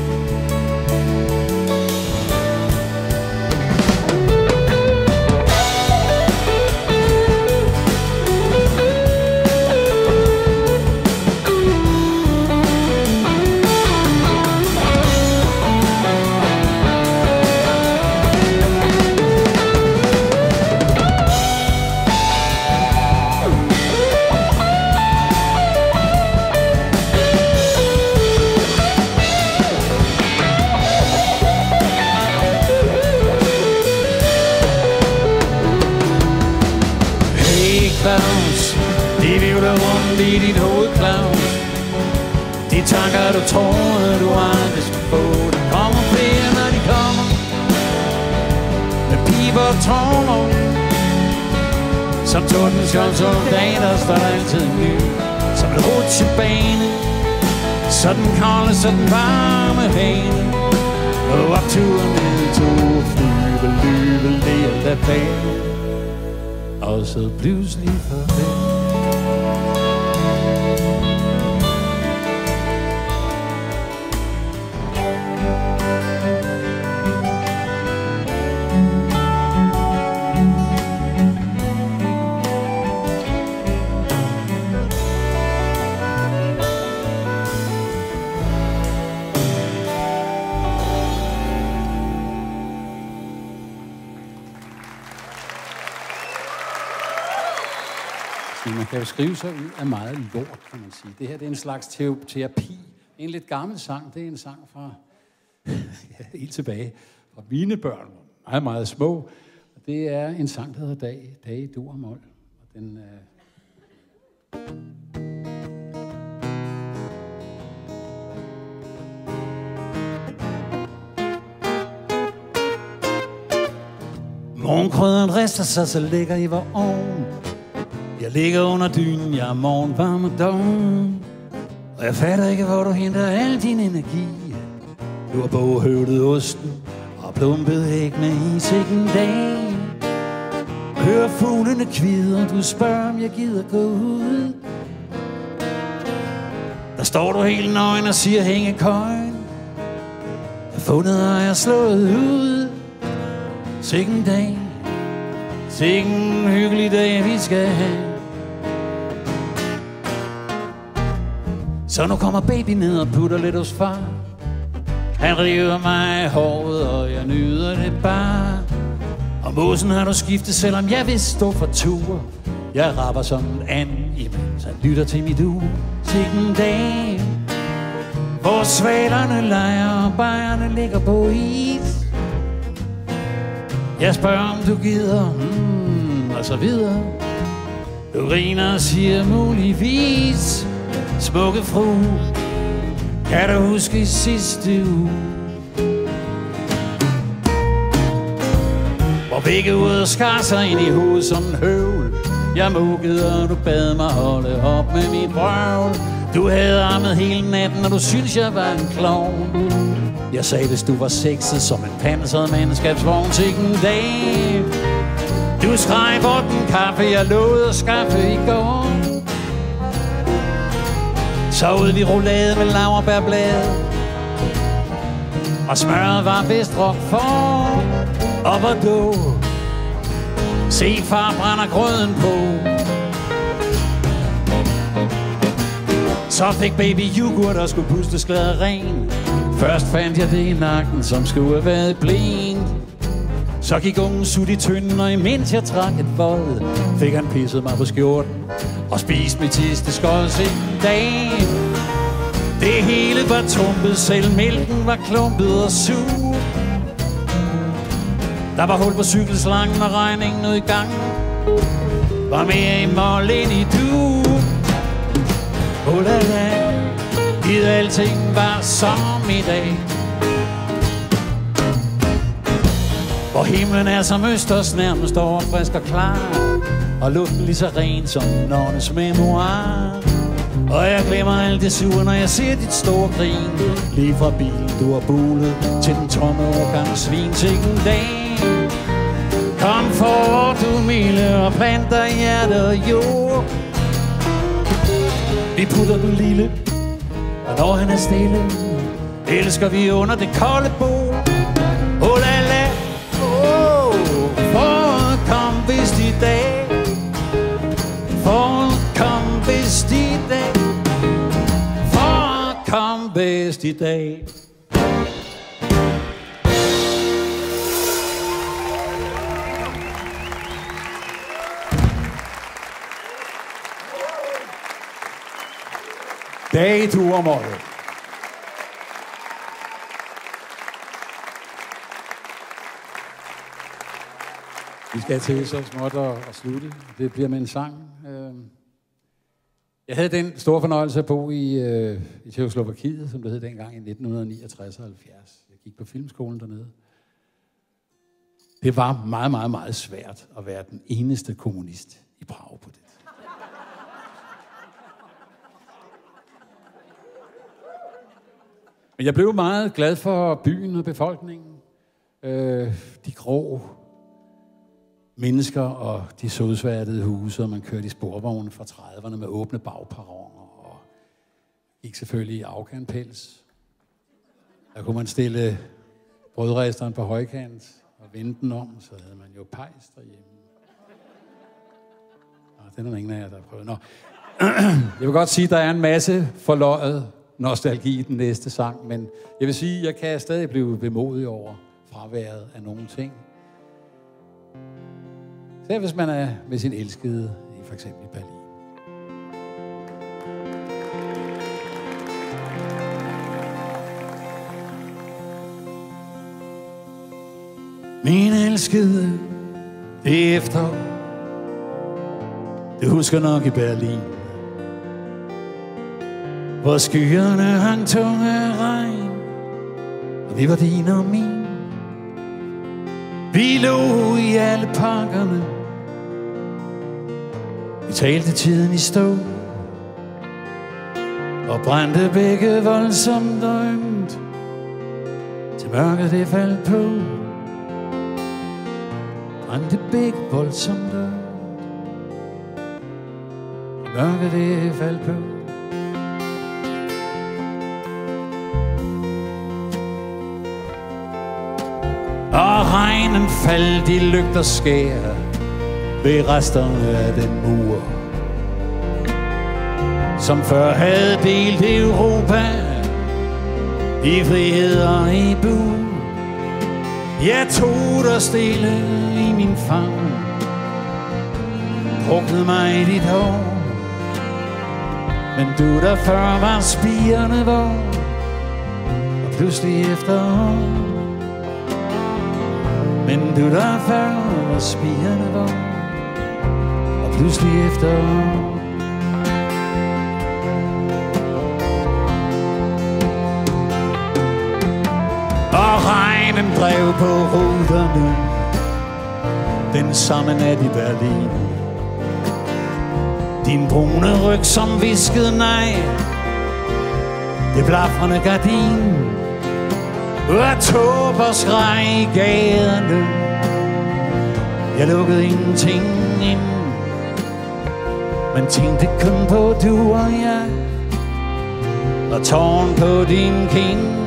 De vivler rundt i dit hoved, Claus. De tanker, du troede, du aldrig skulle få. Der kommer flere, når de kommer, med piber og trommer. Som Tordenskjold-soldater står der altid en ny. Som en rutsjebane, så den kolde, så den varme hane. Og opturen ned to flyve, løbe, lede af bane. Og så pludselig farvel. Man kan jo skrive sig ud af meget lort, kan man sige. Det her, det er en slags terapi. En lidt gammel sang. Det er en sang fra helt tilbage fra mine børn. Meget, meget små. Og det er en sang, der hedder Dag i dur og mol. Og den... Morgenkrydderen rister sig, så ligger i vor ovn. Jeg ligger under dynen, jeg er morgenvarm og doven. Og jeg fatter ikke, hvor du henter al din energi. Du har boghøvlet osten og plumpet æg med is ikke en dag. Hører fuglene kvider, du spørger, om jeg gider gå ud. Der står du helt nøgen og siger hængekøjen. Jeg fundet og jeg er slået ud. Sikken dag, sikken hyggelig dag vi skal have. Så nu kommer baby ned og putter lidt hos far. Han river mig i håret, og jeg nyder det bare. Og måsen har du skiftet, selvom jeg vil stå for tur. Jeg rapper som en anden, imens han lytter til mit ur. Sikken dag, hvor svalerne leger og bajerne ligger på is. Jeg spørger om du gider, og så videre. Du griner og siger muligvis. Smukke fru, kan du huske i sidste uge? Hvor begge uder skar sig ind i hovedet som en høvl. Jeg mukkede, og du bad mig holde op med mit brøvl. Du havde armet hele natten, og du synes jeg var en klovn. Jeg sagde, hvis du var sexet som en pansret mandskabsvogn til en dag. Du skreg bort den kaffe, jeg lovede at skaffe i går. Så ud vi roulade med laurbærblade. Og smøret var vist roquefort. Og Bordeaux. Se far brænder grøden på. Så fik baby yoghurt og skulle puste sklæder ren. Først fandt jeg det i nakken, som skulle have været blint. Så gik ungen sut i tynden, og imens jeg trak et vold, fik han pisset mig på skjorten og spist mit sidste skolds en dag. Det hele var tumpet, selv mælken var klumpet og sur. Der var hul på cykelslangen, og regningen ud i gangen var mere i mål end i du. Oh la la, givet alting var som i dag. Hvor himlen er som østers, nærmest over frisk og klar. Og luften lige så ren som nonnes memoir. Og jeg glemmer alt det sure, når jeg ser dit store grin. Lige fra bilen du har bulet til den tomme årgangsvin til en dag. Kom for du milde og planter hjerte og jord. Vi putter den lille, og når han er stille, elsker vi under det kolde bord. Oh la la, oh, for kom vist i dag. For kom vist i dag. For kom vist i dag. Dag i dur og mol. Vi skal til så småt og slutte. Det bliver med en sang. Jeg havde den store fornøjelse at bo i Tjekkoslovakiet, som det hed dengang i 1969 og 70. Jeg gik på filmskolen dernede. Det var meget, meget, meget svært at være den eneste kommunist i Prag på det. Men jeg blev meget glad for byen og befolkningen. De grå mennesker og de sodsværtede huse, og man kørte i sporvogne fra 30'erne med åbne bagperroner og gik selvfølgelig i afkantpels. Der kunne man stille brødresteren på højkant og vende den om, så havde man jo pejs derhjemme. Det er der ingen af jer, der har prøvet. Nå. Jeg vil godt sige, at der er en masse forløjet nostalgi i den næste sang, men jeg vil sige, at jeg kan stadig blive vemodig over fraværet af nogle ting. Selv hvis man er med sin elskede, i for eksempel Berlin. Min elskede, det er efterår. Du husker nok i Berlin, hvor skyerne hang tunge af regn, og vi var din og min. Vi lå i alle parkerne, vi talte tiden i stå, og brændte begge voldsomt og ømt, til mørket det faldt på. Brændte begge voldsomt og ømt, mørket det faldt på. Og regnen faldt i lygterskær ved resterne af den mur, som før havde delt Europa i frihed og i bu. Jeg tog dig stille i min fang, druknede mig i dit hår, men du der før var spirende vår, og pludselig efterår. Men du der før var spirende vår, og pludselig efterår. Og regnen drev på ruderne den samme nat i Berlin. Din brune ryg som viskede nej, det blafrende gardin, og tåber skreg i gaderne. Jeg lukkede ingenting ind, men tænkte kun på du og jeg, og tårn på din kind.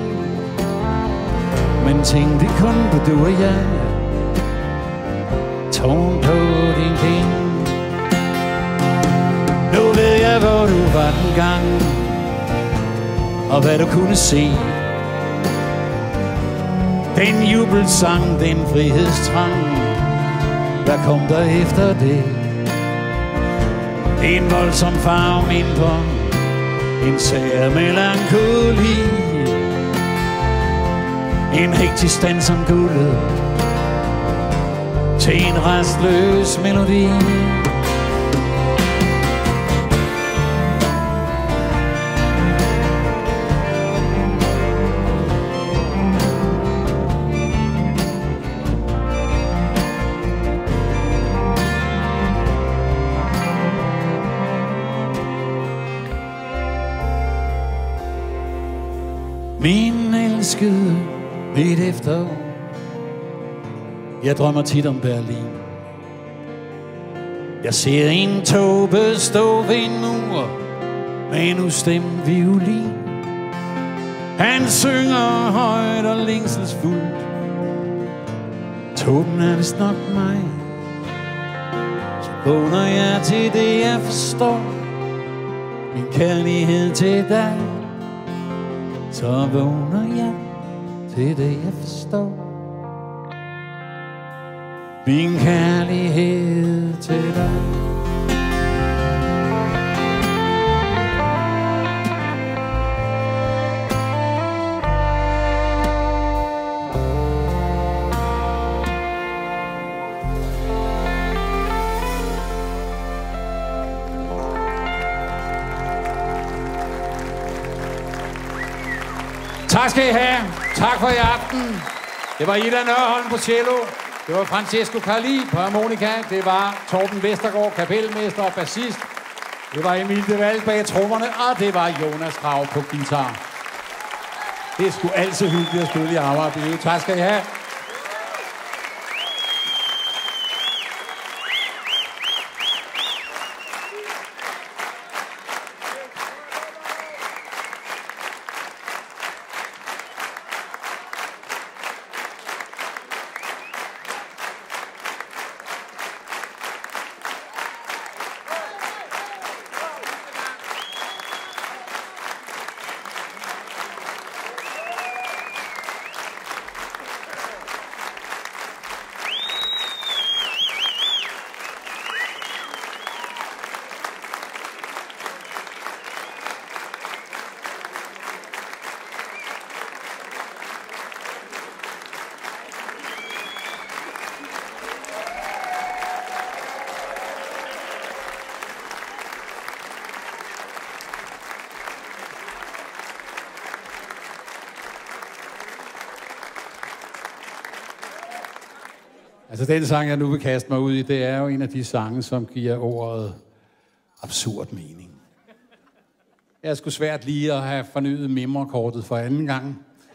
Men tænkte kun på du og jeg, tårn på din kind. Nu ved jeg, hvor du var dengang, og hvad du kunne se. Den jubelsang, den frihedstrang, hvad kom der efter det? En voldsom farve mindre, en sær melankoli, en hektisk dans som guldet til en restløs melodi. Min elskede midt efterår, jeg drømmer tit om Berlin. Jeg ser en tåbe stå ved en mur med en ustemt violin. Han synger højt og længselsfuldt, tåben er vist nok mig. Så vågner jeg til det jeg forstår, min kærlighed til dig. Så vågner jeg til det jeg forstår, min kærlighed til dig. Tak skal I have. Tak for i aften. Det var Ida Nørholm på cello. Det var Francesco Carli på harmonika. Det var Torben Vestergaard, kapelmester og bassist. Det var Emil de Waal bag trommerne, og det var Jonas Krav på guitar. Det er sgu altid hyggeligt at spille i Amager. Tak skal I have. Altså den sang, jeg nu vil kaste mig ud i, det er jo en af de sange, som giver ordet absurd mening. Jeg er sgu svært lige at have fornyet mimrekortet for anden gang.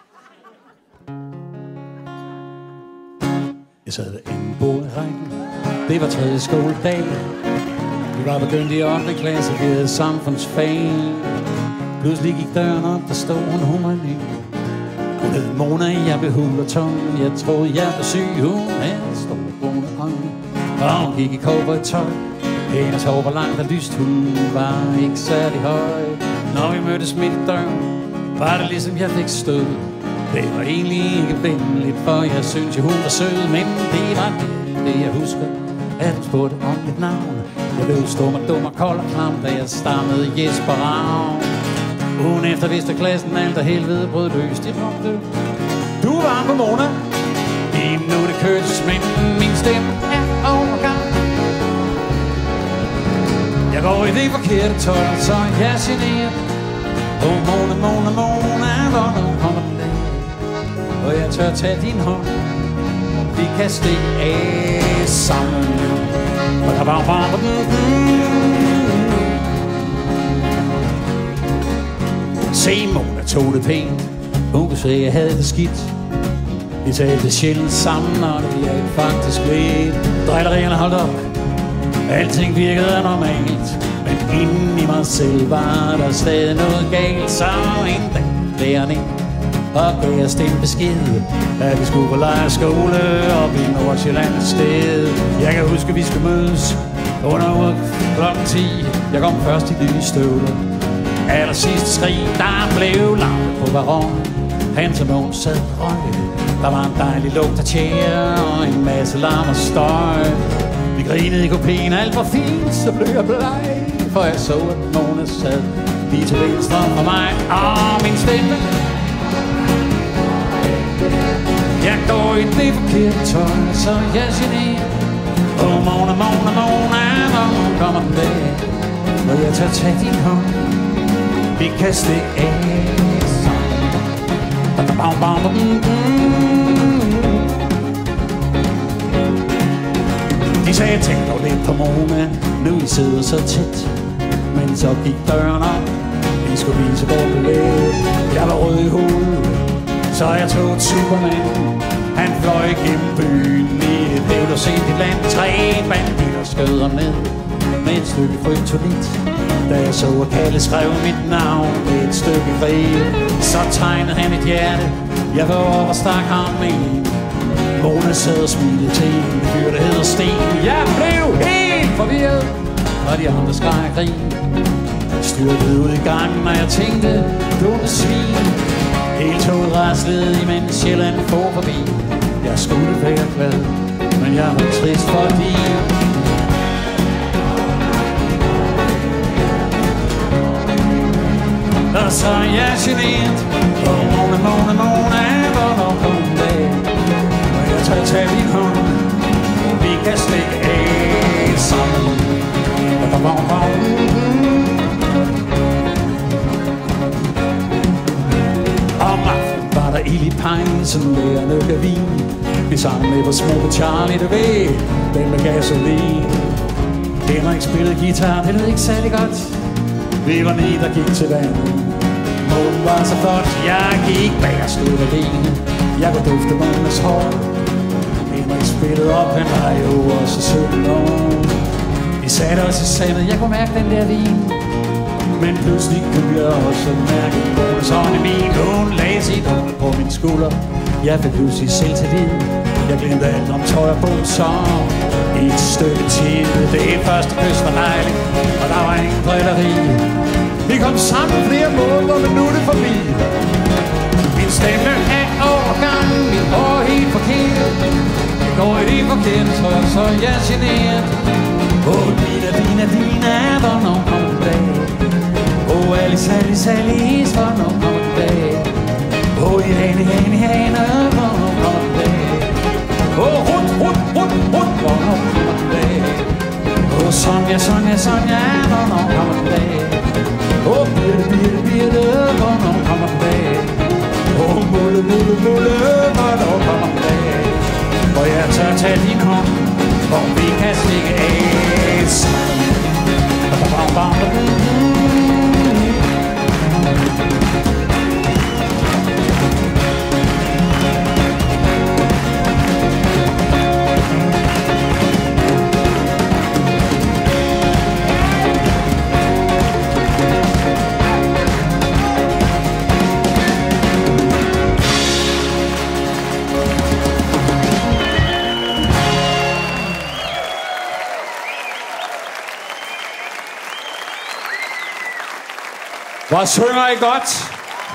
Jeg sad inde på rækken. Det var tredje skoledag. Vi var begyndt i 8. klasse, vi havde samfundsfag. Pludselig gik døren op, der stod hun mig. Hun hed Mona, jeg blev hul og tung. Jeg troede, jeg var syg, hun havde store brune øjne. Og hun gik i cowboytøj. Hendes hår var langt og lyst, hun var ikke særlig høj. Når vi mødtes midt i døren, var det ligesom jeg fik stød. Det var egentlig ikke venligt, for jeg synes jo hun var sød. Men det var det jeg husker, at hun spurgte om mit navn. Jeg blev stum og dum og kold og klam, da jeg stammede Jesper Ravn. Ugen efter vidste klassen alt af helvede brød løs. De råbte, du var på Mona. Nu det køs, men min stemme er overgang. Jeg går i det forkerte tøj, så jeg generer. Mona, Mona, Mona, hvornår kommer den dag? Og jeg tør tage din hånd. Vi kan stikke af sammen. Se, Mona tog det pænt. Hun kunne se, at jeg havde det skidt. Vi talte sjældent sammen, og det hjalp faktisk lidt. Drillerierne holdt op. Alting virkede normalt. Men inden i mig selv var der stadig noget galt. Så en dag lærerne og gav os den besked, at vi skulle på lejrskole op i Nordsjælland sted. Jeg kan huske, at vi skulle mødes under klokken 10. Jeg kom først i nye støvler. Allersidste skrig, der blev lavet på baron. Han som nogen sad og røg. Der var en dejlig lugt af tjære og en masse larm og støj. Vi grinede i kopien, alt var fint, så blev jeg bleg. For jeg så, at Mona sad lige til venstre for mig. Og min stemme. Jeg går i det forkerte tøj, så jeg generer. Mona, Mona, Mona, hvornår kommer den dag? Når jeg tør tage din hånd, vi kan stikke af sammen. De sagde, tænk dog lidt på Mona, nu I sidder så tæt. Men så gik døren op, vi skulle vise vores billet. Jeg var rød i hovedet, så jeg tog et Superman. Han fløj gennem byen i et hævd og sent i land. 3 banditter skød ham ned med et stykke kryptonit. Da jeg så at Kalle skrev mit navn med et stykke fred, så tegnede han et hjerte. Jeg var op og stak ham ind. Mona sad og smilede til en fyr, der hedder Sten. Jeg blev helt forvirret, og de andre skreg grin. Styrtede ud i gangen, og jeg tænkte, dumme svin. Helt toget raslede, imens Sjælland får forbi. Jeg skulle være glad, men jeg var trist fordi og så er jeg genert. Mona, Mona, Mona, hvornår kom den dag? Og jeg tør tage din hånd, vi kan stikke af sammen. Om aftenen var der ild i pejsen med at lukke vin. Vi sang med på smukke Charlie, du ved, den med gasolin. Henrik spillede guitar, det lød ikke særlig godt. Vi var 9, der gik til vandet. Månen var så flot, jeg gik bag og stod alene. Jeg kunne dufte månens hår. Henrik spillede op, han var jo også 17 år. Vi satte os i sandet, jeg kunne mærke den der vin. Men pludselig kunne jeg også mærke månens hånd i min. Hun lagde sit hånd på min skulder. Jeg fik pludselig selvtillid. Jeg glemte alt om tøj og bog, så i et stykke tid. Det første kys var dejligt, og der var ingen drilleri. Vi kom sammen flere måneder, men nu er det forbi. Min stemme er overgang, min hår er helt forkert. Jeg går i det forkerte tøj, så jeg er generet. Dina, hvornår kommer du tilbage? Alice, hvornår kommer du tilbage? Irene, hvornår kommer du tilbage? Rut, hvornår kommer du tilbage? Sonja, hvornår kommer du tilbage? Birte, hvornår kommer du tilbage? Mulle, hvornår kommer du tilbage? Og jeg tør tage din hånd, hvor vi kan stikke af sammen. Hvor synger I godt?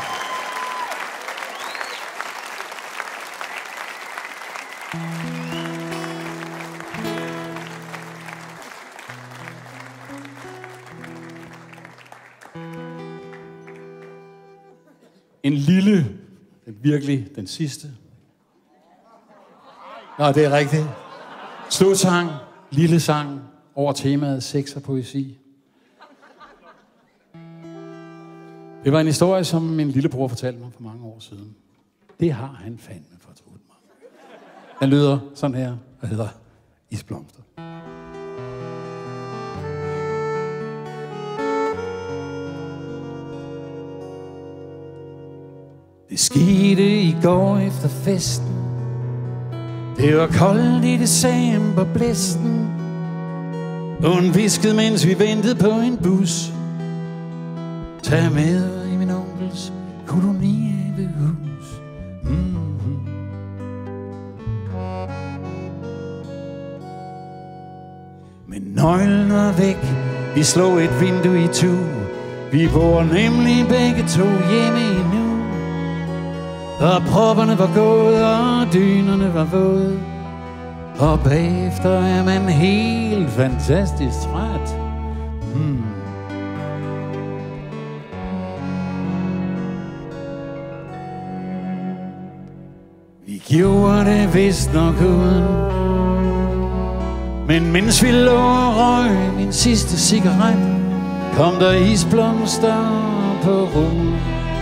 En lille, virkelig den sidste. Nå, det er rigtigt. Slutsang, lille sang over temaet sex og poesi. Det var en historie, som min lillebror fortalte mig for mange år siden. Det har han fandme fortrudt mig. Den lyder sådan her, og hedder Isblomster. Det skete i går efter festen. Det var koldt i december, blæsten. Hun viskede, mens vi ventede på en bus. Tag med i min onkels kolonihus. Men nøglen var væk. Vi slog et vindue i tu. Vi bor nemlig begge to hjemme endnu. Og propperne var gået, og dynerne var våde. Og bagefter er man helt fantastisk træt. Vi gjorde det vist nok uden. Men mens vi lå og røg min sidste cigaret, kom der isblomster på ruden.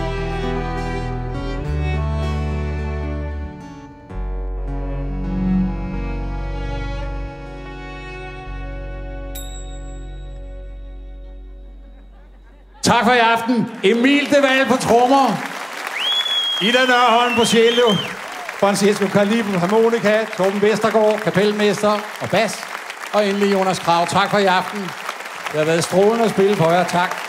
Tak for i aften. Emil de Waal på trommer. Ida Nørholm på cello. Francesco Carli på harmonika. Torben Vestergaard, kapelmester og bas. Og endelig Jonas Krag. Tak for i aften. Det har været strålende at spille for jer. Tak.